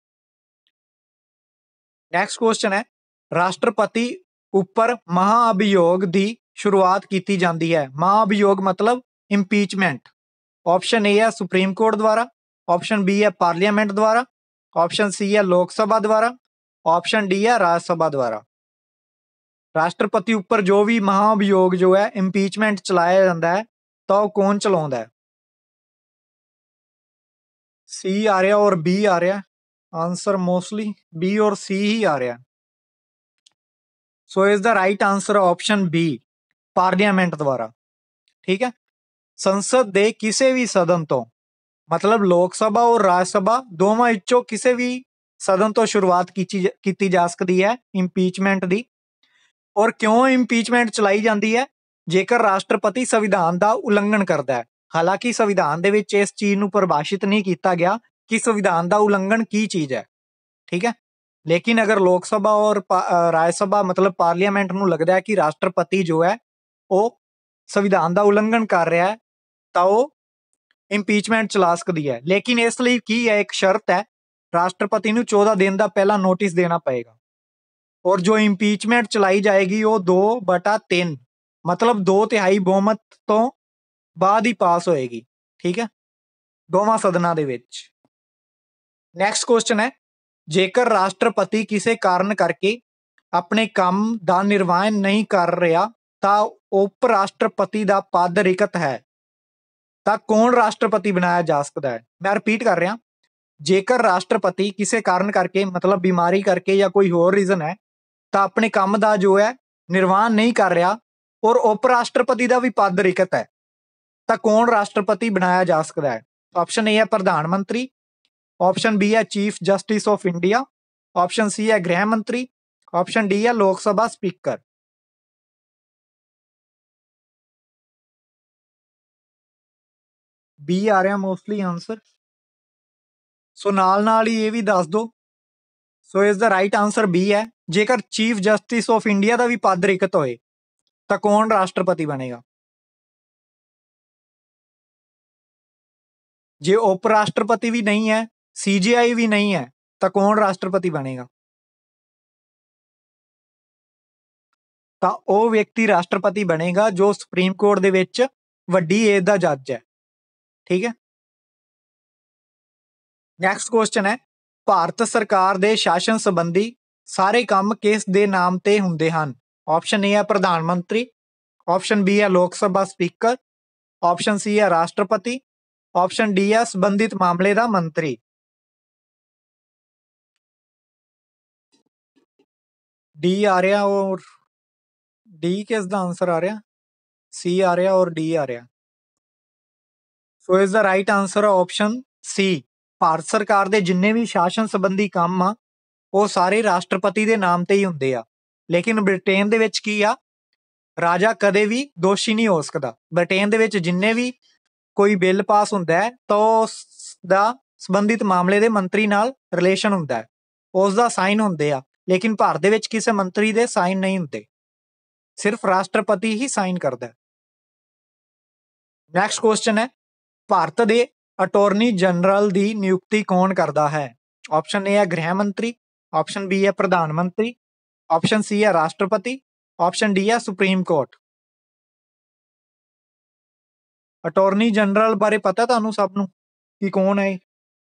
ਨੈਕਸਟ ਕੁਐਸਚਨ ਹੈ, ਰਾਸ਼ਟਰਪਤੀ ਉੱਪਰ ਮਹਾਅਭਿਯੋਗ ਦੀ ਸ਼ੁਰੂਆਤ ਕੀਤੀ ਜਾਂਦੀ ਹੈ। ਮਹਾਅਭਿਯੋਗ ਮਤਲਬ ਇੰਪੀਚਮੈਂਟ। ਆਪਸ਼ਨ ਏ ਹੈ ਸੁਪਰੀਮ ਕੋਰਟ ਦੁਆਰਾ, ਆਪਸ਼ਨ ਬੀ ਹੈ ਪਾਰਲੀਮੈਂਟ ਦੁਆਰਾ, ਆਪਸ਼ਨ ਸੀ ਹੈ ਲੋਕ ਸਭਾ ਦੁਆਰਾ, ਆਪਸ਼ਨ ਡੀ ਹੈ ਰਾਜ ਸਭਾ ਦੁਆਰਾ। ਰਾਸ਼ਟਰਪਤੀ ਉੱਪਰ ਜੋ ਵੀ ਮਹਾਅਭਿਯੋਗ ਜੋ ਹੈ ਇੰਪੀਚਮੈਂਟ ਚਲਾਇਆ ਜਾਂਦਾ ਹੈ ਤਾਂ ਉਹ ਕੌਣ ਚਲਾਉਂਦਾ ਹੈ? ਸੀ ਆ ਰਿਹਾ ਔਰ ਬੀ ਆ ਰਿਹਾ। ਆਂਸਰ ਮੋਸਟਲੀ ਬੀ ਔਰ ਸੀ ਹੀ ਆ ਰਿਹਾ। So is the right answer option B, parliament ਦੁਆਰਾ। ਠੀਕ ਹੈ, ਸੰਸਦ ਦੇ ਕਿਸੇ ਵੀ ਸਦਨ ਤੋਂ, ਮਤਲਬ ਲੋਕ ਸਭਾ ਔਰ ਰਾਜ ਸਭਾ ਦੋਵਾਂ ਵਿੱਚੋਂ ਕਿਸੇ ਵੀ ਸਦਨ ਤੋਂ ਸ਼ੁਰੂਆਤ ਕੀਤੀ ਜਾ ਸਕਦੀ ਹੈ ਇੰਪੀਚਮੈਂਟ ਦੀ। ਔਰ ਕਿਉਂ ਇੰਪੀਚਮੈਂਟ ਚਲਾਈ ਜਾਂਦੀ ਹੈ? ਜੇਕਰ ਰਾਸ਼ਟਰਪਤੀ ਸੰਵਿਧਾਨ ਦਾ ਉਲੰਘਣ ਕਰਦਾ ਹੈ। ਹਾਲਾਂਕਿ ਸੰਵਿਧਾਨ ਦੇ ਵਿੱਚ ਇਸ ਚੀਜ਼ ਨੂੰ ਪਰਿਭਾਸ਼ਿਤ ਨਹੀਂ ਕੀਤਾ ਗਿਆ ਕਿ ਸੰਵਿਧਾਨ ਦਾ ਉਲੰਘਣ ਕੀ ਚੀਜ਼ ਹੈ। ਠੀਕ ਹੈ, ਲੇਕਿਨ ਅਗਰ ਲੋਕ ਸਭਾ ਔਰ ਰਾਜ ਸਭਾ ਮਤਲਬ ਪਾਰਲੀਮੈਂਟ ਨੂੰ ਲੱਗਦਾ ਹੈ ਕਿ ਰਾਸ਼ਟਰਪਤੀ ਜੋ ਹੈ ਉਹ ਸੰਵਿਧਾਨ ਦਾ ਉਲੰਘਣ ਕਰ ਰਿਹਾ ਹੈ ਤਾਂ ਉਹ ਇੰਪੀਚਮੈਂਟ ਚਲਾ ਸਕਦੀ ਹੈ। ਲੇਕਿਨ ਇਸ ਲਈ ਕੀ ਹੈ, ਇੱਕ ਸ਼ਰਤ ਹੈ, ਰਾਸ਼ਟਰਪਤੀ ਨੂੰ 14 ਦਿਨ ਦਾ ਪਹਿਲਾਂ ਨੋਟਿਸ ਦੇਣਾ ਪਏਗਾ। ਔਰ ਜੋ ਇੰਪੀਚਮੈਂਟ ਚਲਾਈ ਜਾਏਗੀ ਉਹ 2/3 ਮਤਲਬ 2/3 ਬਹੁਮਤ ਤੋਂ ਬਾਅਦ ਹੀ ਪਾਸ ਹੋਏਗੀ। ਠੀਕ ਹੈ, ਦੋਵਾਂ ਸਦਨਾਂ ਦੇ ਵਿੱਚ। ਨੈਕਸਟ ਕੁਐਸਚਨ ਹੈ, ਜੇਕਰ ਰਾਸ਼ਟਰਪਤੀ ਕਿਸੇ ਕਾਰਨ ਕਰਕੇ ਆਪਣੇ ਕੰਮ ਦਾ ਨਿਰਵਾਹਨ ਨਹੀਂ ਕਰ ਰਿਹਾ ਤਾਂ ਉਪ ਰਾਸ਼ਟਰਪਤੀ ਦਾ ਪਦ ਰਿਕਤ ਹੈ ਤਾਂ ਕੌਣ ਰਾਸ਼ਟਰਪਤੀ ਬਣਾਇਆ ਜਾ ਸਕਦਾ ਹੈ? ਮੈਂ ਰਿਪੀਟ ਕਰ ਰਿਹਾ, ਜੇਕਰ ਰਾਸ਼ਟਰਪਤੀ ਕਿਸੇ ਕਾਰਨ ਕਰਕੇ ਮਤਲਬ ਬਿਮਾਰੀ ਕਰਕੇ ਜਾਂ ਕੋਈ ਹੋਰ ਰੀਜ਼ਨ ਹੈ ਤਾਂ ਆਪਣੇ ਕੰਮ ਦਾ ਜੋ ਹੈ ਨਿਰਵਾਹਨ ਨਹੀਂ ਕਰ ਰਿਹਾ ਔਰ ਉਪ ਰਾਸ਼ਟਰਪਤੀ ਦਾ ਵੀ ਪਦ ਰਿਕਤ ਹੈ ਤਾਂ ਕੌਣ ਰਾਸ਼ਟਰਪਤੀ ਬਣਾਇਆ ਜਾ ਸਕਦਾ ਹੈ? ਆਪਸ਼ਨ ਏ ਹੈ ਪ੍ਰਧਾਨ ਮੰਤਰੀ, ਆਪਸ਼ਨ ਬੀ ਹੈ chief justice of India, option C ਹੈ ਗ੍ਰਹਿ ਮੰਤਰੀ, ਆਪਸ਼ਨ ਡੀ ਹੈ ਲੋਕ ਸਭਾ ਸਪੀਕਰ। ਬੀ ਆ ਰਿਹਾ ਮੋਸਟਲੀ ਆਂਸਰ। ਸੋ ਨਾਲ ਹੀ ਇਹ ਵੀ ਦੱਸ ਦੋ। ਸੋ ਇਸ ਦਾ ਰਾਈਟ ਆਂਸਰ ਬੀ ਹੈ। ਜੇਕਰ ਚੀਫ ਜਸਟਿਸ ਆਫ ਇੰਡੀਆ ਦਾ ਵੀ ਪਦ ਰਿਕਤ ਹੋਏ ਤਾਂ ਕੌਣ ਰਾਸ਼ਟਰਪਤੀ ਬਣੇਗਾ? ਜੇ ਉਪ ਰਾਸ਼ਟਰਪਤੀ ਵੀ ਨਹੀਂ ਹੈ, ਸੀਜੀਆਈ ਵੀ ਨਹੀਂ ਹੈ ਤਾਂ ਕੌਣ ਰਾਸ਼ਟਰਪਤੀ ਬਣੇਗਾ? ਤਾਂ ਉਹ ਵਿਅਕਤੀ ਰਾਸ਼ਟਰਪਤੀ ਬਣੇਗਾ ਜੋ ਸੁਪਰੀਮ ਕੋਰਟ ਦੇ ਵਿੱਚ ਵੱਡੀ ਏਜ ਦਾ ਜੱਜ ਹੈ। ਠੀਕ ਹੈ, ਨੈਕਸਟ ਕੁਐਸਚਨ ਹੈ, ਭਾਰਤ ਸਰਕਾਰ ਦੇ ਸ਼ਾਸਨ ਸੰਬੰਧੀ ਸਾਰੇ ਕੰਮ ਕਿਸ ਦੇ ਨਾਮ ਤੇ ਹੁੰਦੇ ਹਨ? ਆਪਸ਼ਨ ਏ ਹੈ ਪ੍ਰਧਾਨ ਮੰਤਰੀ, ਆਪਸ਼ਨ ਬੀ ਹੈ ਲੋਕ ਸਭਾ ਸਪੀਕਰ, ਆਪਸ਼ਨ ਸੀ ਹੈ ਰਾਸ਼ਟਰਪਤੀ, ਆਪਸ਼ਨ ਡੀ ਹੈ ਸੰਬੰਧਿਤ ਮਾਮਲੇ ਦਾ ਮੰਤਰੀ। ਡੀ ਆ ਰਿਹਾ ਔਰ ਡੀ ਕਿਸ ਦਾ ਆਂਸਰ ਆ ਰਿਹਾ? ਸੀ ਆ ਰਿਹਾ ਔਰ ਡੀ ਆ ਰਿਹਾ। ਸੋ ਇਸ ਦਾ right answer option C. Bharat ਸਰਕਾਰ ਦੇ ਜਿੰਨੇ ਵੀ ਸ਼ਾਸਨ ਸੰਬੰਧੀ ਕੰਮ ਆ ਉਹ ਸਾਰੇ ਰਾਸ਼ਟਰਪਤੀ ਦੇ ਨਾਮ ਤੇ ਹੀ ਹੁੰਦੇ ਆ। ਲੇਕਿਨ ਬ੍ਰਿਟੇਨ ਦੇ ਵਿੱਚ ਕੀ ਆ, ਰਾਜਾ ਕਦੇ ਵੀ ਦੋਸ਼ੀ ਨਹੀਂ ਹੋ ਸਕਦਾ। ਬ੍ਰਿਟੇਨ ਦੇ ਵਿੱਚ ਜਿੰਨੇ ਵੀ ਕੋਈ ਬਿੱਲ ਪਾਸ ਹੁੰਦਾ ਹੈ ਤਾਂ ਉਸ ਦਾ ਸੰਬੰਧਿਤ ਮਾਮਲੇ ਦੇ ਮੰਤਰੀ ਨਾਲ ਰਿਲੇਸ਼ਨ ਹੁੰਦਾ ਹੈ, ਉਸ ਦਾ ਸਾਈਨ ਹੁੰਦੇ ਆ। ਲੇਕਿਨ ਭਾਰਤ ਦੇ ਵਿੱਚ ਕਿਸੇ ਮੰਤਰੀ ਦੇ ਸਾਈਨ ਨਹੀਂ ਹੁੰਦੇ, ਸਿਰਫ ਰਾਸ਼ਟਰਪਤੀ ਹੀ ਸਾਈਨ ਕਰਦਾ ਹੈ। ਨੈਕਸਟ ਕੁਐਸਚਨ ਹੈ, ਭਾਰਤ ਦੇ ਅਟਾਰਨੀ ਜਨਰਲ ਦੀ ਨਿਯੁਕਤੀ ਕੌਣ ਕਰਦਾ ਹੈ? ਆਪਸ਼ਨ ਏ ਹੈ ਗ੍ਰਹਿ ਮੰਤਰੀ, ਆਪਸ਼ਨ ਬੀ ਹੈ ਪ੍ਰਧਾਨ ਮੰਤਰੀ, ਆਪਸ਼ਨ ਸੀ ਹੈ ਰਾਸ਼ਟਰਪਤੀ, ਆਪਸ਼ਨ ਡੀ ਹੈ ਸੁਪਰੀਮ ਕੋਰਟ। ਅਟਾਰਨੀ ਜਨਰਲ ਬਾਰੇ ਪਤਾ ਤੁਹਾਨੂੰ ਸਭ ਨੂੰ ਕਿ ਕੌਣ ਹੈ?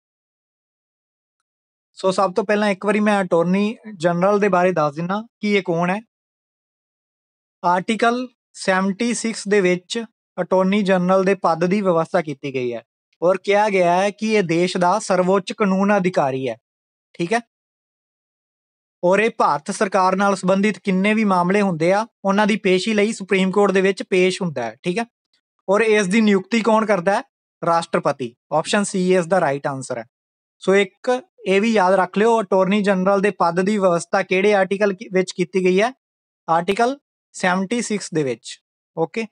ਸੋ ਸਭ ਤੋਂ ਪਹਿਲਾਂ ਇੱਕ ਵਾਰੀ ਮੈਂ ਅਟਾਰਨੀ ਜਨਰਲ ਦੇ ਬਾਰੇ ਦੱਸ ਦਿੰਦਾ ਕਿ ਇਹ ਕੌਣ ਹੈ। ਆਰਟੀਕਲ 76 ਦੇ ਵਿੱਚ ਅਟਾਰਨੀ ਜਨਰਲ ਦੇ ਪਦ ਦੀ ਵਿਵਸਥਾ ਕੀਤੀ ਗਈ ਹੈ ਔਰ ਕਿਹਾ ਗਿਆ ਹੈ ਕਿ ਇਹ ਦੇਸ਼ ਦਾ ਸਰਵਉੱਚ ਕਾਨੂੰਨ ਅਧਿਕਾਰੀ ਹੈ। ਠੀਕ ਹੈ, ਔਰ ਇਹ ਭਾਰਤ ਸਰਕਾਰ ਨਾਲ ਸੰਬੰਧਿਤ ਕਿੰਨੇ ਵੀ ਮਾਮਲੇ ਹੁੰਦੇ ਆ ਉਹਨਾਂ ਦੀ ਪੇਸ਼ੀ ਲਈ ਸੁਪਰੀਮ ਕੋਰਟ ਦੇ ਵਿੱਚ ਪੇਸ਼ ਹੁੰਦਾ ਹੈ। ਠੀਕ ਹੈ, ਔਰ ਇਸ ਦੀ ਨਿਯੁਕਤੀ ਕੌਣ ਕਰਦਾ ਹੈ? ਰਾਸ਼ਟਰਪਤੀ। ਆਪਸ਼ਨ ਸੀ ਇਸ ਦਾ ਰਾਈਟ ਆਂਸਰ ਹੈ। ਸੋ ਇੱਕ ਇਹ ਵੀ ਯਾਦ ਰੱਖ ਲਿਓ, ਅਟਾਰਨੀ ਜਨਰਲ ਦੇ ਪਦ ਦੀ ਵਿਵਸਥਾ ਕਿਹੜੇ ਆਰਟੀਕਲ ਵਿੱਚ ਕੀਤੀ ਗਈ ਹੈ? ਆਰਟੀਕਲ 76 ਦੇ ਵਿੱਚ। ਓਕੇ,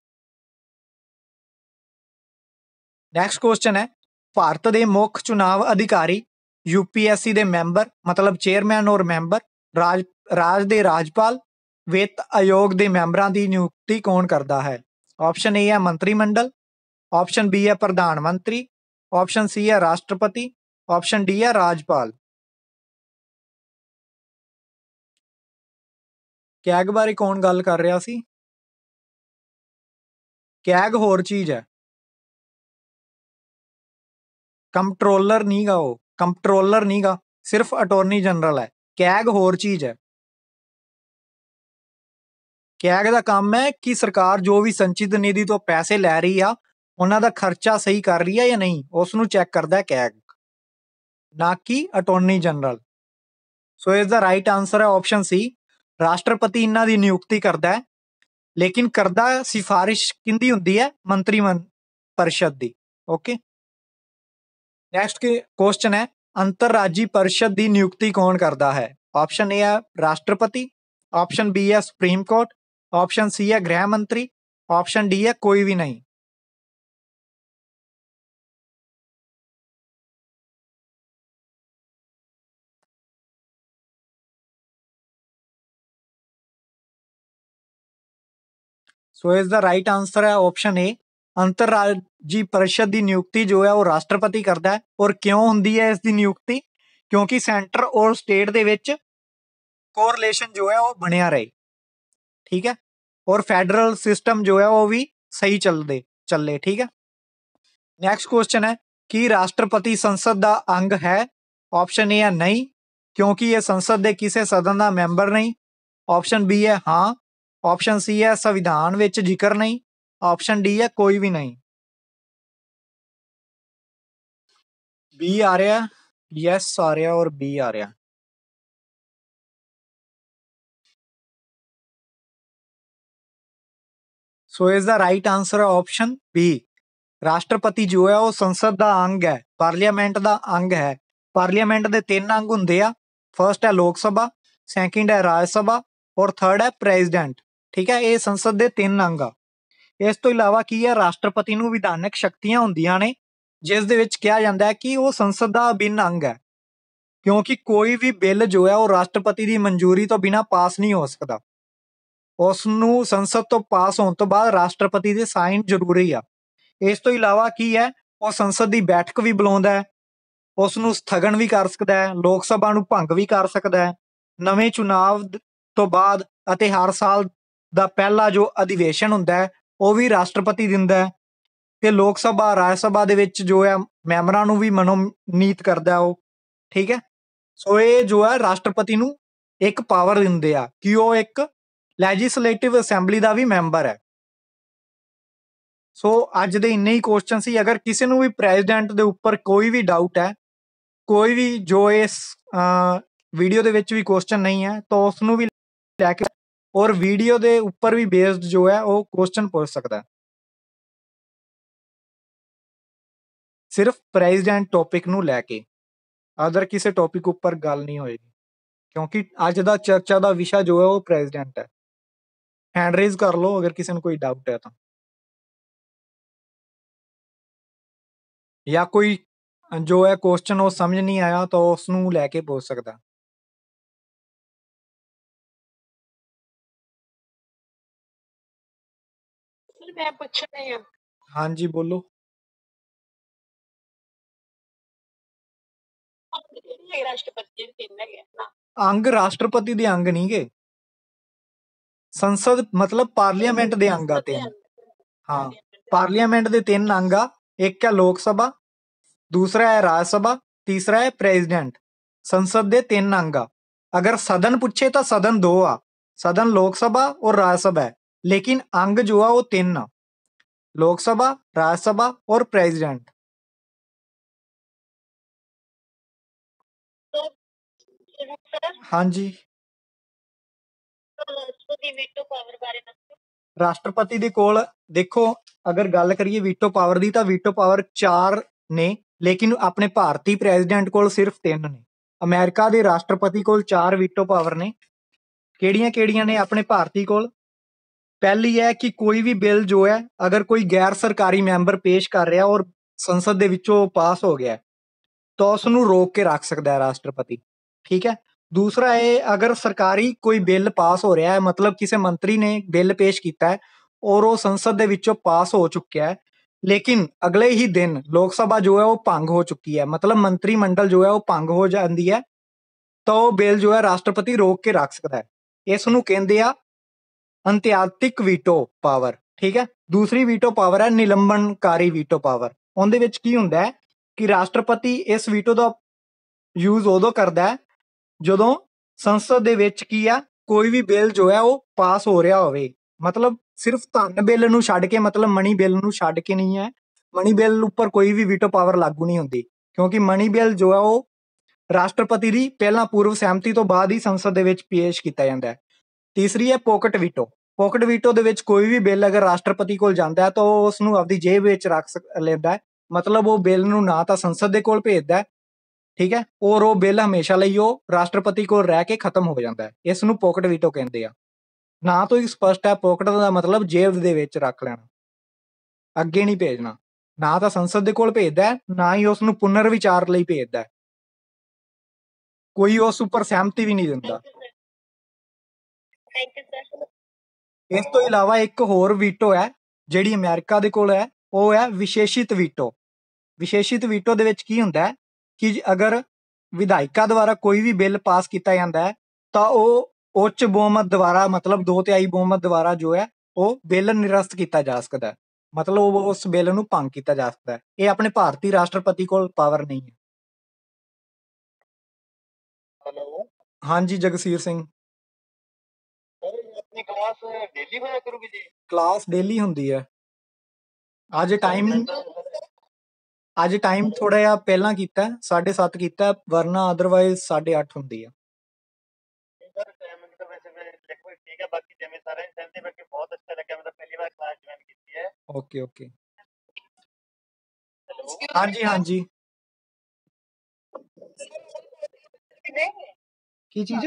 ਨੈਕਸਟ ਕੁਐਸਚਨ ਹੈ, ਭਾਰਤ ਦੇ ਮੁੱਖ ਚੁਣਾਵ ਅਧਿਕਾਰੀ यूपीएससी ਦੇ ਮੈਂਬਰ ਮਤਲਬ ਚੇਅਰਮੈਨ ਔਰ ਮੈਂਬਰ, ਰਾਜ ਦੇ ਰਾਜਪਾਲ, ਵਿੱਤ ਆਯੋਗ ਦੇ ਮੈਂਬਰਾਂ ਦੀ ਨਿਯੁਕਤੀ ਕੌਣ ਕਰਦਾ ਹੈ? ਆਪਸ਼ਨ ਏ ਹੈ ਮੰਤਰੀ ਮੰਡਲ, ਆਪਸ਼ਨ ਬੀ ਹੈ ਪ੍ਰਧਾਨ ਮੰਤਰੀ, ਆਪਸ਼ਨ ਸੀ ਹੈ ਰਾਸ਼ਟਰਪਤੀ, ਆਪਸ਼ਨ ਡੀ ਹੈ ਰਾਜਪਾਲ। ਕੈਗ ਬਾਰੇ ਕੌਣ ਗੱਲ ਕਰ ਰਿਹਾ ਸੀ? ਕੈਗ ਹੋਰ ਚੀਜ਼ ਹੈ, ਕੰਪਟਰੋਲਰ ਨਹੀਂਗਾ, ਉਹ ਕੰਪਟਰੋਲਰ ਨਹੀਂਗਾ, ਸਿਰਫ ਅਟਾਰਨੀ ਜਨਰਲ ਹੈ। ਕੈਗ ਹੋਰ ਚੀਜ਼ ਹੈ। ਕੈਗ ਦਾ ਕੰਮ ਹੈ ਕਿ ਸਰਕਾਰ ਜੋ ਵੀ ਸੰਚਿਤ ਨਿਧੀ ਤੋਂ ਪੈਸੇ ਲੈ ਰਹੀ ਆ ਉਹਨਾਂ ਦਾ ਖਰਚਾ ਸਹੀ ਕਰ ਰਹੀ ਆ ਜਾਂ ਨਹੀਂ, ਉਸ ਨੂੰ ਚੈੱਕ ਕਰਦਾ ਹੈ ਕੈਗ, ਨਾ ਕਿ ਅਟਾਰਨੀ ਜਨਰਲ। ਸੋ ਇਸ ਦਾ ਰਾਈਟ ਆਨਸਰ ਹੈ ਆਪਸ਼ਨ ਸੀ, ਰਾਸ਼ਟਰਪਤੀ ਇਹਨਾਂ ਦੀ ਨਿਯੁਕਤੀ ਕਰਦਾ ਹੈ, ਲੇਕਿਨ ਕਰਦਾ ਸਿਫਾਰਿਸ਼ ਕਿੰਦੀ ਹੁੰਦੀ ਹੈ? ਮੰਤਰੀ ਪਰਿਸ਼ਦ ਦੀ। ਓਕੇ, ਨੈਕਸਟ ਕੁਐਸਚਨ ਹੈ, ਅੰਤਰਰਾਜੀ ਪਰਿਸ਼ਦ ਦੀ ਨਿਯੁਕਤੀ ਕੌਣ ਕਰਦਾ ਹੈ? ਆਪਸ਼ਨ ਏ ਹੈ ਰਾਸ਼ਟਰਪਤੀ, ਆਪਸ਼ਨ ਬੀ ਹੈ ਸੁਪਰੀਮ ਕੋਰਟ, ਆਪਸ਼ਨ ਸੀ ਹੈ ਗ੍ਰਹਿ ਮੰਤਰੀ, ਆਪਸ਼ਨ ਡੀ ਹੈ ਕੋਈ ਵੀ ਨਹੀਂ। ਸੋ ਇਸ ਦਾ ਰਾਈਟ ਆਨਸਰ ਹੈ ਆਪਸ਼ਨ ਏ, ਅੰਤਰਰਾਜੀ ਪਰਿਸ਼ਦ ਦੀ ਨਿਯੁਕਤੀ ਜੋ ਹੈ ਉਹ ਰਾਸ਼ਟਰਪਤੀ ਕਰਦਾ ਹੈ। ਔਰ ਕਿਉਂ ਹੁੰਦੀ ਹੈ ਇਸ ਦੀ ਨਿਯੁਕਤੀ? ਕਿਉਂਕਿ ਸੈਂਟਰ ਔਰ ਸਟੇਟ ਦੇ ਵਿੱਚ ਕੋਰਿਲੇਸ਼ਨ ਜੋ ਹੈ ਉਹ ਬਣਿਆ ਰਹੇ, ਠੀਕ ਹੈ, ਔਰ ਫੈਡਰਲ ਸਿਸਟਮ ਜੋ ਹੈ ਉਹ ਵੀ ਸਹੀ ਚੱਲੇ, ਠੀਕ ਹੈ। ਨੈਕਸਟ ਕੁਐਸਚਨ ਹੈ, ਕੀ ਰਾਸ਼ਟਰਪਤੀ ਸੰਸਦ ਦਾ ਅੰਗ ਹੈ? ਆਪਸ਼ਨ ਏ ਹੈ ਨਹੀਂ, ਕਿਉਂਕਿ ਇਹ ਸੰਸਦ ਦੇ ਕਿਸੇ ਸਦਨ ਦਾ ਮੈਂਬਰ ਨਹੀਂ, ਆਪਸ਼ਨ ਬੀ ਹੈ ਹਾਂ, ਆਪਸ਼ਨ ਸੀ ਹੈ ਸੰਵਿਧਾਨ ਵਿੱਚ ਜ਼ਿਕਰ ਨਹੀਂ, ਆਪਸ਼ਨ ਡੀ ਹੈ ਕੋਈ ਵੀ ਨਹੀਂ। ਬੀ ਆ ਰਿਹਾ, ਯੈਸ ਆ ਰਿਹਾ ਔਰ ਬੀ ਆ ਰਿਹਾ। ਸੋ ਇਸ ਦਾ ਰਾਈਟ ਆਨਸਰ ਹੈ ਆਪਸ਼ਨ ਬੀ, ਰਾਸ਼ਟਰਪਤੀ ਜੋ ਹੈ ਉਹ ਸੰਸਦ ਦਾ ਅੰਗ ਹੈ, ਪਾਰਲੀਮੈਂਟ ਦਾ ਅੰਗ ਹੈ। ਪਾਰਲੀਮੈਂਟ ਦੇ 3 ਅੰਗ ਹੁੰਦੇ ਆ, ਫਰਸਟ ਹੈ ਲੋਕ ਸਭਾ, ਸੈਕਿੰਡ ਹੈ ਰਾਜ ਸਭਾ ਔਰ ਥਰਡ ਹੈ ਪ੍ਰੈਜ਼ੀਡੈਂਟ, ਠੀਕ ਹੈ। ਇਹ ਸੰਸਦ ਦੇ 3 ਅੰਗ ਆ। ਇਸ ਤੋਂ ਇਲਾਵਾ ਕੀ ਹੈ, ਰਾਸ਼ਟਰਪਤੀ ਨੂੰ ਵਿਧਾਨਕ ਸ਼ਕਤੀਆਂ ਹੁੰਦੀਆਂ ਨੇ, ਜਿਸ ਦੇ ਵਿੱਚ ਕਿਹਾ ਜਾਂਦਾ ਹੈ ਕਿ ਉਹ ਸੰਸਦ ਦਾ ਅਭਿੰਨ ਅੰਗ ਹੈ, ਕਿਉਂਕਿ ਕੋਈ ਵੀ ਬਿੱਲ ਜੋ ਹੈ ਉਹ ਰਾਸ਼ਟਰਪਤੀ ਦੀ ਮਨਜ਼ੂਰੀ ਤੋਂ ਬਿਨਾਂ ਪਾਸ ਨਹੀਂ ਹੋ ਸਕਦਾ, ਉਸ ਨੂੰ ਸੰਸਦ ਤੋਂ ਪਾਸ ਹੋਣ ਤੋਂ ਬਾਅਦ ਰਾਸ਼ਟਰਪਤੀ ਦੇ ਸਾਈਨ ਜ਼ਰੂਰੀ ਆ। ਇਸ ਤੋਂ ਇਲਾਵਾ ਕੀ ਹੈ, ਉਹ ਸੰਸਦ ਦੀ ਬੈਠਕ ਵੀ ਬੁਲਾਉਂਦਾ ਹੈ, ਉਸ ਨੂੰ ਸਥਗਨ ਵੀ ਕਰ ਸਕਦਾ ਹੈ, ਲੋਕ ਸਭਾ ਨੂੰ ਭੰਗ ਵੀ ਕਰ ਸਕਦਾ ਹੈ, ਨਵੇਂ ਚੁਣਾਵ ਤੋਂ ਬਾਅਦ ਅਤੇ ਹਰ ਸਾਲ ਦਾ ਪਹਿਲਾ ਜੋ ਅਧਿਵੇਸ਼ਨ ਹੁੰਦਾ ਹੈ ਉਹ ਵੀ ਰਾਸ਼ਟਰਪਤੀ ਦਿੰਦਾ ਹੈ, ਤੇ ਲੋਕ ਸਭਾ ਰਾਜ ਸਭਾ ਦੇ ਵਿੱਚ ਜੋ ਹੈ ਮੈਂਬਰਾਂ ਨੂੰ ਵੀ ਮਨੋਨੀਤ ਕਰਦਾ ਉਹ, ਠੀਕ ਹੈ। ਸੋ ਇਹ ਜੋ ਹੈ ਰਾਸ਼ਟਰਪਤੀ ਨੂੰ ਇੱਕ ਪਾਵਰ ਦਿੰਦੇ ਆ ਕਿ ਉਹ ਇੱਕ ਲੈਜਿਸਲੇਟਿਵ ਅਸੈਂਬਲੀ ਦਾ ਵੀ ਮੈਂਬਰ ਹੈ। ਸੋ ਅੱਜ ਦੇ ਇੰਨੇ ਹੀ ਕੁਐਸਚਨ ਸੀ। ਅਗਰ ਕਿਸੇ ਨੂੰ ਵੀ ਪ੍ਰੈਜ਼ੀਡੈਂਟ ਦੇ ਉੱਪਰ ਕੋਈ ਵੀ ਡਾਊਟ ਹੈ, ਕੋਈ ਵੀ ਜੋ ਇਸ ਵੀਡੀਓ ਦੇ ਵਿੱਚ ਵੀ ਕੁਐਸਚਨ ਨਹੀਂ ਹੈ, ਤਾਂ ਉਸ ਨੂੰ ਵੀ ਲੈ ਕੇ ਔਰ ਵੀਡੀਓ ਦੇ ਉੱਪਰ ਵੀ ਬੇਸਡ ਜੋ ਹੈ ਉਹ ਕੁਐਸਚਨ ਪੁੱਛ ਸਕਦਾ ਹੈ। ਸਿਰਫ ਪ੍ਰੈਜ਼ੀਡੈਂਟ ਟੌਪਿਕ ਨੂੰ ਲੈ ਕੇ, ਅਦਰ ਕਿਸੇ ਟੌਪਿਕ ਉੱਪਰ ਗੱਲ ਨਹੀਂ ਹੋਏਗੀ, ਕਿਉਂਕਿ ਅੱਜ ਦਾ ਚਰਚਾ ਦਾ ਵਿਸ਼ਾ ਜੋ ਹੈ ਉਹ ਪ੍ਰੈਜ਼ੀਡੈਂਟ ਹੈ। ਹੈਂਡ ਰੇਜ਼ ਕਰ ਲਓ ਅਗਰ ਕਿਸੇ ਨੂੰ ਕੋਈ ਡਾਊਟ ਹੈ ਤਾਂ, ਜਾਂ ਕੋਈ ਜੋ ਹੈ ਕੁਐਸਚਨ ਉਹ ਸਮਝ ਨਹੀਂ ਆਇਆ ਤਾਂ ਉਸ ਨੂੰ ਲੈ ਕੇ ਪੁੱਛ ਸਕਦਾ। ਮੈਂ ਪੁੱਛ ਰਹੀ ਹਾਂ। ਹਾਂਜੀ ਬੋਲੋ। ਰਾਸ਼ਟਰਪਤੀ ਦੇ 3 ਹੈਗੇ ਨਾ ਅੰਗ ਰਾਸ਼ਟਰਪਤੀ ਦੇ ਅੰਗ ਨਹੀਂ ਗੇ, ਸੰਸਦ ਮਤਲਬ ਪਾਰਲੀਮੈਂਟ ਦੇ ਅੰਗ ਆ 3। ਹਾਂ, ਪਾਰਲੀਮੈਂਟ ਦੇ 3 ਅੰਗ ਆ, ਇੱਕ ਹੈ ਲੋਕ ਸਭਾ, ਦੂਸਰਾ ਹੈ ਰਾਜ ਸਭਾ, ਤੀਸਰਾ ਹੈ ਪ੍ਰੈਜ਼ੀਡੈਂਟ। ਸੰਸਦ ਦੇ 3 ਅੰਗ ਆ। ਅਗਰ ਸਦਨ ਪੁੱਛੇ ਤਾਂ ਸਦਨ 2 ਆ, ਸਦਨ ਲੋਕ ਸਭਾ ਔਰ ਰਾਜ ਸਭਾ ਹੈ, ਲੇਕਿਨ ਅੰਗ ਜੋ ਆ ਉਹ 3 ਆ, ਲੋਕ ਸਭਾ, ਰਾਜ ਸਭਾ ਔਰ ਪ੍ਰੈਜ਼ੀਡੈਂਟ। ਹਾਂਜੀ, ਰਾਸ਼ਟਰਪਤੀ ਦੇ ਕੋਲ ਦੇਖੋ, ਅਗਰ ਗੱਲ ਕਰੀਏ ਵੀਟੋ ਪਾਵਰ ਦੀ ਤਾਂ ਵੀਟੋ ਪਾਵਰ 4 ਨੇ, ਲੇਕਿਨ ਆਪਣੇ ਭਾਰਤੀ ਪ੍ਰੈਜ਼ੀਡੈਂਟ ਕੋਲ ਸਿਰਫ 3 ਨੇ। ਅਮਰੀਕਾ ਦੇ ਰਾਸ਼ਟਰਪਤੀ ਕੋਲ 4 ਵੀਟੋ ਪਾਵਰ ਨੇ। ਕਿਹੜੀਆਂ ਕਿਹੜੀਆਂ ਨੇ ਆਪਣੇ ਭਾਰਤੀ ਕੋਲ? ਪਹਿਲੀ ਹੈ ਕਿ ਕੋਈ ਵੀ ਬਿੱਲ ਜੋ ਹੈ ਅਗਰ ਕੋਈ ਗੈਰ ਸਰਕਾਰੀ ਮੈਂਬਰ ਪੇਸ਼ ਕਰ ਰਿਹਾ ਔਰ ਸੰਸਦ ਦੇ ਵਿੱਚੋਂ ਪਾਸ ਹੋ ਗਿਆ, ਤਾਂ ਉਸ ਨੂੰ ਰੋਕ ਕੇ ਰੱਖ ਸਕਦਾ ਹੈ ਰਾਸ਼ਟਰਪਤੀ। ਠੀਕ ਹੈ। ਦੂਸਰਾ ਇਹ, ਅਗਰ ਸਰਕਾਰੀ ਕੋਈ ਬਿੱਲ ਪਾਸ ਹੋ ਰਿਹਾ ਹੈ, ਮਤਲਬ ਕਿਸੇ ਮੰਤਰੀ ਨੇ ਬਿੱਲ ਪੇਸ਼ ਕੀਤਾ ਹੈ ਔਰ ਉਹ ਸੰਸਦ ਦੇ ਵਿੱਚੋਂ ਪਾਸ ਹੋ ਚੁੱਕਿਆ ਹੈ, ਲੇਕਿਨ ਅਗਲੇ ਹੀ ਦਿਨ ਲੋਕ ਸਭਾ ਜੋ ਹੈ ਉਹ ਭੰਗ ਹੋ ਚੁੱਕੀ ਹੈ, ਮਤਲਬ ਮੰਤਰੀ ਮੰਡਲ ਜੋ ਹੈ ਉਹ ਭੰਗ ਹੋ ਜਾਂਦੀ ਹੈ, ਤਾਂ ਉਹ ਬਿੱਲ ਜੋ ਹੈ ਰਾਸ਼ਟਰਪਤੀ ਰੋਕ ਕੇ ਰੱਖ ਸਕਦਾ ਹੈ। ਇਸ ਨੂੰ ਕਹਿੰਦੇ ਆ ਅੰਤਿਆਤਿਕ ਵੀਟੋ ਪਾਵਰ। ਠੀਕ ਹੈ। ਦੂਸਰੀ ਵੀਟੋ ਪਾਵਰ ਹੈ ਨਿਲੰਬਨਕਾਰੀ ਵੀਟੋ ਪਾਵਰ। ਉਹਦੇ ਵਿੱਚ ਕੀ ਹੁੰਦਾ ਹੈ ਕਿ ਰਾਸ਼ਟਰਪਤੀ ਇਸ ਵੀਟੋ ਦਾ ਯੂਜ਼ ਉਦੋਂ ਕਰਦਾ ਹੈ ਜਦੋਂ ਸੰਸਦ ਦੇ ਵਿੱਚ ਕੀ ਆ, ਕੋਈ ਵੀ ਬਿੱਲ ਜੋ ਹੈ ਉਹ ਪਾਸ ਹੋ ਰਿਹਾ ਹੋਵੇ। ਮਤਲਬ ਸਿਰਫ ਧਨ ਬਿੱਲ ਨੂੰ ਛੱਡ ਕੇ, ਮਤਲਬ ਮਨੀ ਬਿੱਲ ਨੂੰ ਛੱਡ ਕੇ ਨਹੀਂ ਹੈ, ਮਨੀ ਬਿੱਲ ਉੱਪਰ ਕੋਈ ਵੀ ਵੀਟੋ ਪਾਵਰ ਲਾਗੂ ਨਹੀਂ ਹੁੰਦੀ, ਕਿਉਂਕਿ ਮਨੀ ਬਿੱਲ ਜੋ ਹੈ ਉਹ ਰਾਸ਼ਟਰਪਤੀ ਦੀ ਪਹਿਲਾਂ ਪੂਰਵ ਸਹਿਮਤੀ ਤੋਂ ਬਾਅਦ ਹੀ ਸੰਸਦ ਦੇ ਵਿੱਚ ਪੇਸ਼ ਕੀਤਾ ਜਾਂਦਾ ਹੈ। ਤੀਸਰੀ ਹੈ ਪੋਕਟ ਵੀਟੋ। ਪੋਕਟ ਵੀਟੋ ਦੇ ਵਿੱਚ ਕੋਈ ਵੀ ਬਿੱਲ ਅਗਰ ਰਾਸ਼ਟਰਪਤੀ ਕੋਲ ਜਾਂਦਾ ਹੈ ਤਾਂ ਉਹ ਉਸ ਨੂੰ ਆਪਦੀ ਜੇਬ ਵਿੱਚ ਰੱਖ ਲੈਂਦਾ ਹੈ, ਮਤਲਬ ਉਹ ਬਿੱਲ ਨੂੰ ਨਾ ਤਾਂ ਸੰਸਦ ਦੇ ਕੋਲ ਭੇਜਦਾ ਹੈ, ਠੀਕ ਹੈ, ਔਰ ਉਹ ਬਿੱਲ ਹਮੇਸ਼ਾ ਲਈ ਉਹ ਰਾਸ਼ਟਰਪਤੀ ਕੋਲ ਰਹਿ ਕੇ ਖਤਮ ਹੋ ਜਾਂਦਾ ਹੈ। ਇਸ ਨੂੰ ਪੋਕਟ ਵੀਟੋ ਕਹਿੰਦੇ ਆ। ਨਾ ਤੋਂ ਹੀ ਸਪਸ਼ਟ ਹੈ, ਪੋਕਟ ਦਾ ਮਤਲਬ ਜੇਬ ਦੇ ਵਿੱਚ ਰੱਖ ਲੈਣਾ, ਅੱਗੇ ਨਹੀਂ ਭੇਜਣਾ। ਨਾ ਤਾਂ ਸੰਸਦ ਦੇ ਕੋਲ ਭੇਜਦਾ ਹੈ, ਨਾ ਹੀ ਉਸ ਨੂੰ ਪੁਨਰ ਵਿਚਾਰ ਲਈ ਭੇਜਦਾ ਹੈ, ਕੋਈ ਉਸ ਉੱਪਰ ਸਹਿਮਤੀ ਵੀ ਨਹੀਂ ਦਿੰਦਾ। Thank you sir. ਇਸ ਤੋਂ ਇਲਾਵਾ ਇੱਕ ਹੋਰ ਵੀਟੋ ਹੈ ਜਿਹੜੀ ਅਮਰੀਕਾ ਦੇ ਕੋਲ ਹੈ, ਉਹ ਹੈ ਵਿਸ਼ੇਸ਼ਿਤ ਵੀਟੋ। ਵਿਸ਼ੇਸ਼ਿਤ ਵੀਟੋ ਦੇ ਵਿੱਚ ਕੀ ਹੁੰਦਾ ਹੈ ਕਿ ਅਗਰ ਵਿਧਾਇਕਾਂ ਦੁਆਰਾ ਕੋਈ ਵੀ ਬਿੱਲ ਪਾਸ ਕੀਤਾ ਜਾਂਦਾ ਹੈ ਤਾਂ ਉਹ ਉੱਚ ਬਹੁਮਤ ਦੁਆਰਾ, ਮਤਲਬ 2/3 ਬਹੁਮਤ ਦੁਆਰਾ ਜੋ ਹੈ ਉਹ ਬਿੱਲ ਨਿਰਸਤ ਕੀਤਾ ਜਾ ਸਕਦਾ ਹੈ, ਮਤਲਬ ਉਸ ਬਿੱਲ ਨੂੰ ਭੰਗ ਕੀਤਾ ਜਾ ਸਕਦਾ ਹੈ। ਇਹ ਆਪਣੇ ਭਾਰਤੀ ਰਾਸ਼ਟਰਪਤੀ ਕੋਲ ਪਾਵਰ ਨਹੀਂ ਹੈ। ਹੈਲੋ ਹਾਂਜੀ ਜਗਸੀਰ ਸਿੰਘ। ਸਰ, ਆਪਣੀ ਕਲਾਸ ਡੇਲੀ ਹੋਇਆ ਕਰੂਗੀ ਜੀ? ਕਲਾਸ ਡੇਲੀ ਹੁੰਦੀ ਹੈ। ਅੱਜ ਟਾਈਮ ਥੋੜਾ ਜਿਹਾ ਪਹਿਲਾਂ ਕੀਤਾ, 7:30 ਕੀਤਾ, ਵਰਨਾ ਅਦਰਵਾਈਜ਼ 8:30 ਹੁੰਦੀ ਹੈ। ਸਰ ਟਾਈਮਿੰਗ ਤਾਂ ਵੈਸੇ ਦੇਖੋ ਠੀਕ ਹੈ, ਬਾਕੀ ਜਿਵੇਂ ਸਾਰੇ ਸਹਿਮਤੀ ਬਾਕੀ ਬਹੁਤ ਅੱਛਾ ਲੱਗਿਆ, ਮੈਂ ਤਾਂ ਪਹਿਲੀ ਵਾਰ ਕਲਾਸ ਜੁਆਇਨ ਕੀਤੀ ਹੈ। Okay okay. ਹੈਲੋ ਹਾਂਜੀ ਹਾਂਜੀ। ਕੀ ਚੀਜ਼?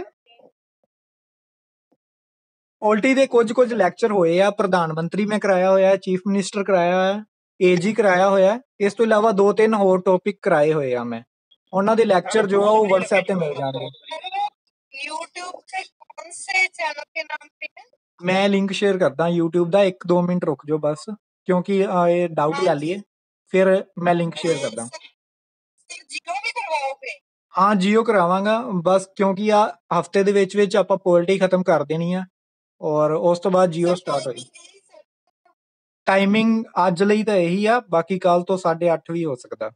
ਪੋਲਿਟੀ ਦੇ ਕੁਝ ਲੈਕਚਰ ਹੋਏ ਆ, ਪ੍ਰਧਾਨ ਮੰਤਰੀ ਮੈਂ ਕਰਾਇਆ ਹੋਇਆ, ਚੀਫ ਮਿਨਿਸਟਰ ਕਰਾਇਆ ਹੋਇਆ, ਏਜੀ ਕਰਾਇਆ ਹੋਇਆ। ਇਸ ਤੋਂ ਇਲਾਵਾ 2-3 ਹੋਰ ਟੌਪਿਕ ਕਰਾਏ ਹੋਏ ਆ ਮੈਂ। ਉਹਨਾਂ ਦੇ ਲੈਕਚਰ ਜੋ ਆ ਉਹ WhatsApp ਤੇ ਮਿਲ ਜਾਣਗੇ। YouTube पे कौन से चैनल के नाम पे है? ਮੈਂ ਲਿੰਕ ਸ਼ੇਅਰ ਕਰਦਾ YouTube ਦਾ, 1-2 ਮਿੰਟ ਰੁਕ ਜਾਓ ਬਸ, ਕਿਉਂਕਿ ਇਹ ਡਾਊਟ ਲੈ ਲਈਏ, ਫਿਰ ਮੈਂ ਲਿੰਕ ਸ਼ੇਅਰ ਕਰਦਾ। जियो भी करवाओगे? ਹਾਂ ਜੀਓ ਕਰਾਵਾਂਗਾ ਬਸ, ਕਿਉਂਕਿ ਆ ਹਫਤੇ ਦੇ ਵਿੱਚ ਆਪਾਂ ਪੋਲਿਟੀ ਖਤਮ ਕਰ ਦੇਣੀ ਆ ਔਰ ਉਸ ਤੋਂ ਬਾਅਦ ਜੀਓ ਸਟਾਰਟ ਹੋਈ। ਟਾਈਮਿੰਗ ਅੱਜ ਲਈ ਤਾਂ ਇਹੀ ਆ, ਬਾਕੀ ਕੱਲ ਤੋਂ 8:30 ਵੀ ਹੋ ਸਕਦਾ,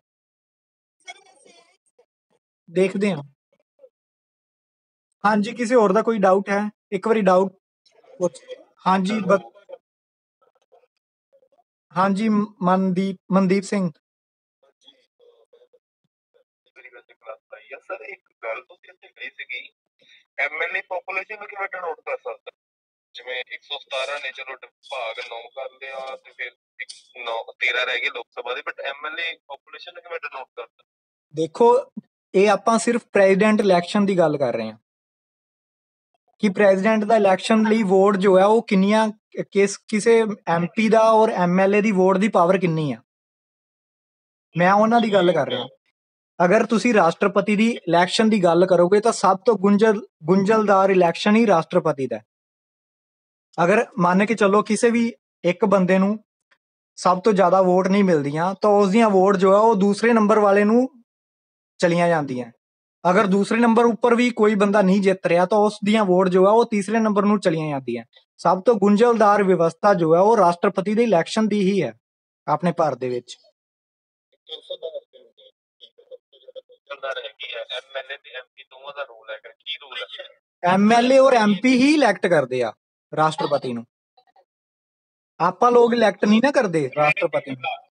ਦੇਖਦੇ ਹਾਂ। ਹਾਂਜੀ, ਕਿਸੇ ਹੋਰ ਦਾ ਕੋਈ ਡਾਊਟ ਹੈ? ਇੱਕ ਵਾਰੀ ਡਾਊਟ ਪੁੱਛ। ਹਾਂਜੀ ਹਾਂਜੀ ਮਨਦੀਪ ਸਿੰਘ। ਸਰ ਇੱਕ ਗੱਲ ਤੁਸੀਂ ਇੱਥੇ ਕਹੀ ਸੀਗੀ, ਐਮਐਲਏ ਪੋਪੂਲੇਸ਼ਨ ਨੂੰ ਕਿਵੇਂ ਡਿਨੋਟ ਕਰ ਸਕਦਾ? ਜਿਵੇਂ 117 ਨੇ ਚਲੋ ਭਾਗ 9 ਕਰ ਲਿਆ ਤੇ ਫਿਰ 13 ਰਹਿ ਗਏ ਲੋਕ ਸਭਾ ਦੇ, ਬਟ ਐਮਐਲਏ ਪੋਪੂਲੇਸ਼ਨ ਨੂੰ ਕਿਵੇਂ ਡਿਨੋਟ ਕਰਦਾ? ਦੇਖੋ, ਇਹ ਆਪਾਂ ਸਿਰਫ ਪ੍ਰੈਜ਼ੀਡੈਂਟ ਇਲੈਕਸ਼ਨ ਦੀ ਗੱਲ ਕਰ ਰਹੇ ਹਾਂ ਕਿ ਪ੍ਰੈਜ਼ੀਡੈਂਟ ਦਾ ਇਲੈਕਸ਼ਨ ਲਈ ਵੋਟ ਜੋ ਹੈ ਉਹ ਕਿੰਨੀਆਂ, ਕਿਸੇ ਐਮਪੀ ਦਾ ਔਰ ਐਮਐਲਏ ਦੀ ਵੋਟ ਦੀ ਪਾਵਰ ਕਿੰਨੀ ਆ, ਮੈਂ ਉਹਨਾਂ ਦੀ ਗੱਲ ਕਰ ਰਿਹਾ। ਅਗਰ ਤੁਸੀਂ ਰਾਸ਼ਟਰਪਤੀ ਦੀ ਇਲੈਕਸ਼ਨ ਦੀ ਗੱਲ ਕਰੋਗੇ ਤਾਂ ਸਭ ਤੋਂ ਗੁੰਝਲਦਾਰ ਇਲੈਕਸ਼ਨ ਹੀ ਰਾਸ਼ਟਰਪਤੀ ਦਾ। ਅਗਰ ਮੰਨ ਕੇ ਚੱਲੋ ਕਿਸੇ ਵੀ ਇੱਕ ਬੰਦੇ ਨੂੰ ਸਭ ਤੋਂ ਜ਼ਿਆਦਾ ਵੋਟ ਨਹੀਂ ਮਿਲਦੀਆਂ ਤਾਂ ਉਸ ਦੀਆਂ ਵੋਟ ਜੋ ਹੈ ਉਹ ਦੂਸਰੇ ਨੰਬਰ ਵਾਲੇ ਨੂੰ ਚਲੀਆਂ ਜਾਂਦੀਆਂ। ਅਗਰ ਦੂਸਰੇ ਨੰਬਰ ਉੱਪਰ ਵੀ ਕੋਈ ਬੰਦਾ ਨਹੀਂ ਜਿੱਤ ਰਿਹਾ ਤਾਂ ਉਸ ਦੀਆਂ ਵੋਟ ਜੋ ਹੈ ਉਹ ਤੀਸਰੇ ਨੰਬਰ ਨੂੰ ਚਲੀਆਂ ਜਾਂਦੀਆਂ। ਸਭ ਤੋਂ ਗੁੰਝਲਦਾਰ ਵਿਵਸਥਾ ਜੋ ਹੈ ਉਹ ਰਾਸ਼ਟਰਪਤੀ ਦੇ ਇਲੈਕਸ਼ਨ ਦੀ ਹੀ ਹੈ ਆਪਣੇ ਭਾਰਤ ਦੇ ਵਿੱਚ। ਐਮਐਲਏ ਔਰ ਐਮਪੀ ਹੀ ਇਲੈਕਟ ਕਰਦੇ ਆ ਰਾਸ਼ਟਰਪਤੀ ਨੂੰ, ਆਪਾਂ ਲੋਕ ਇਲੈਕਟ ਨਹੀਂ ਨਾ ਕਰਦੇ ਰਾਸ਼ਟਰਪਤੀ ਨੂੰ।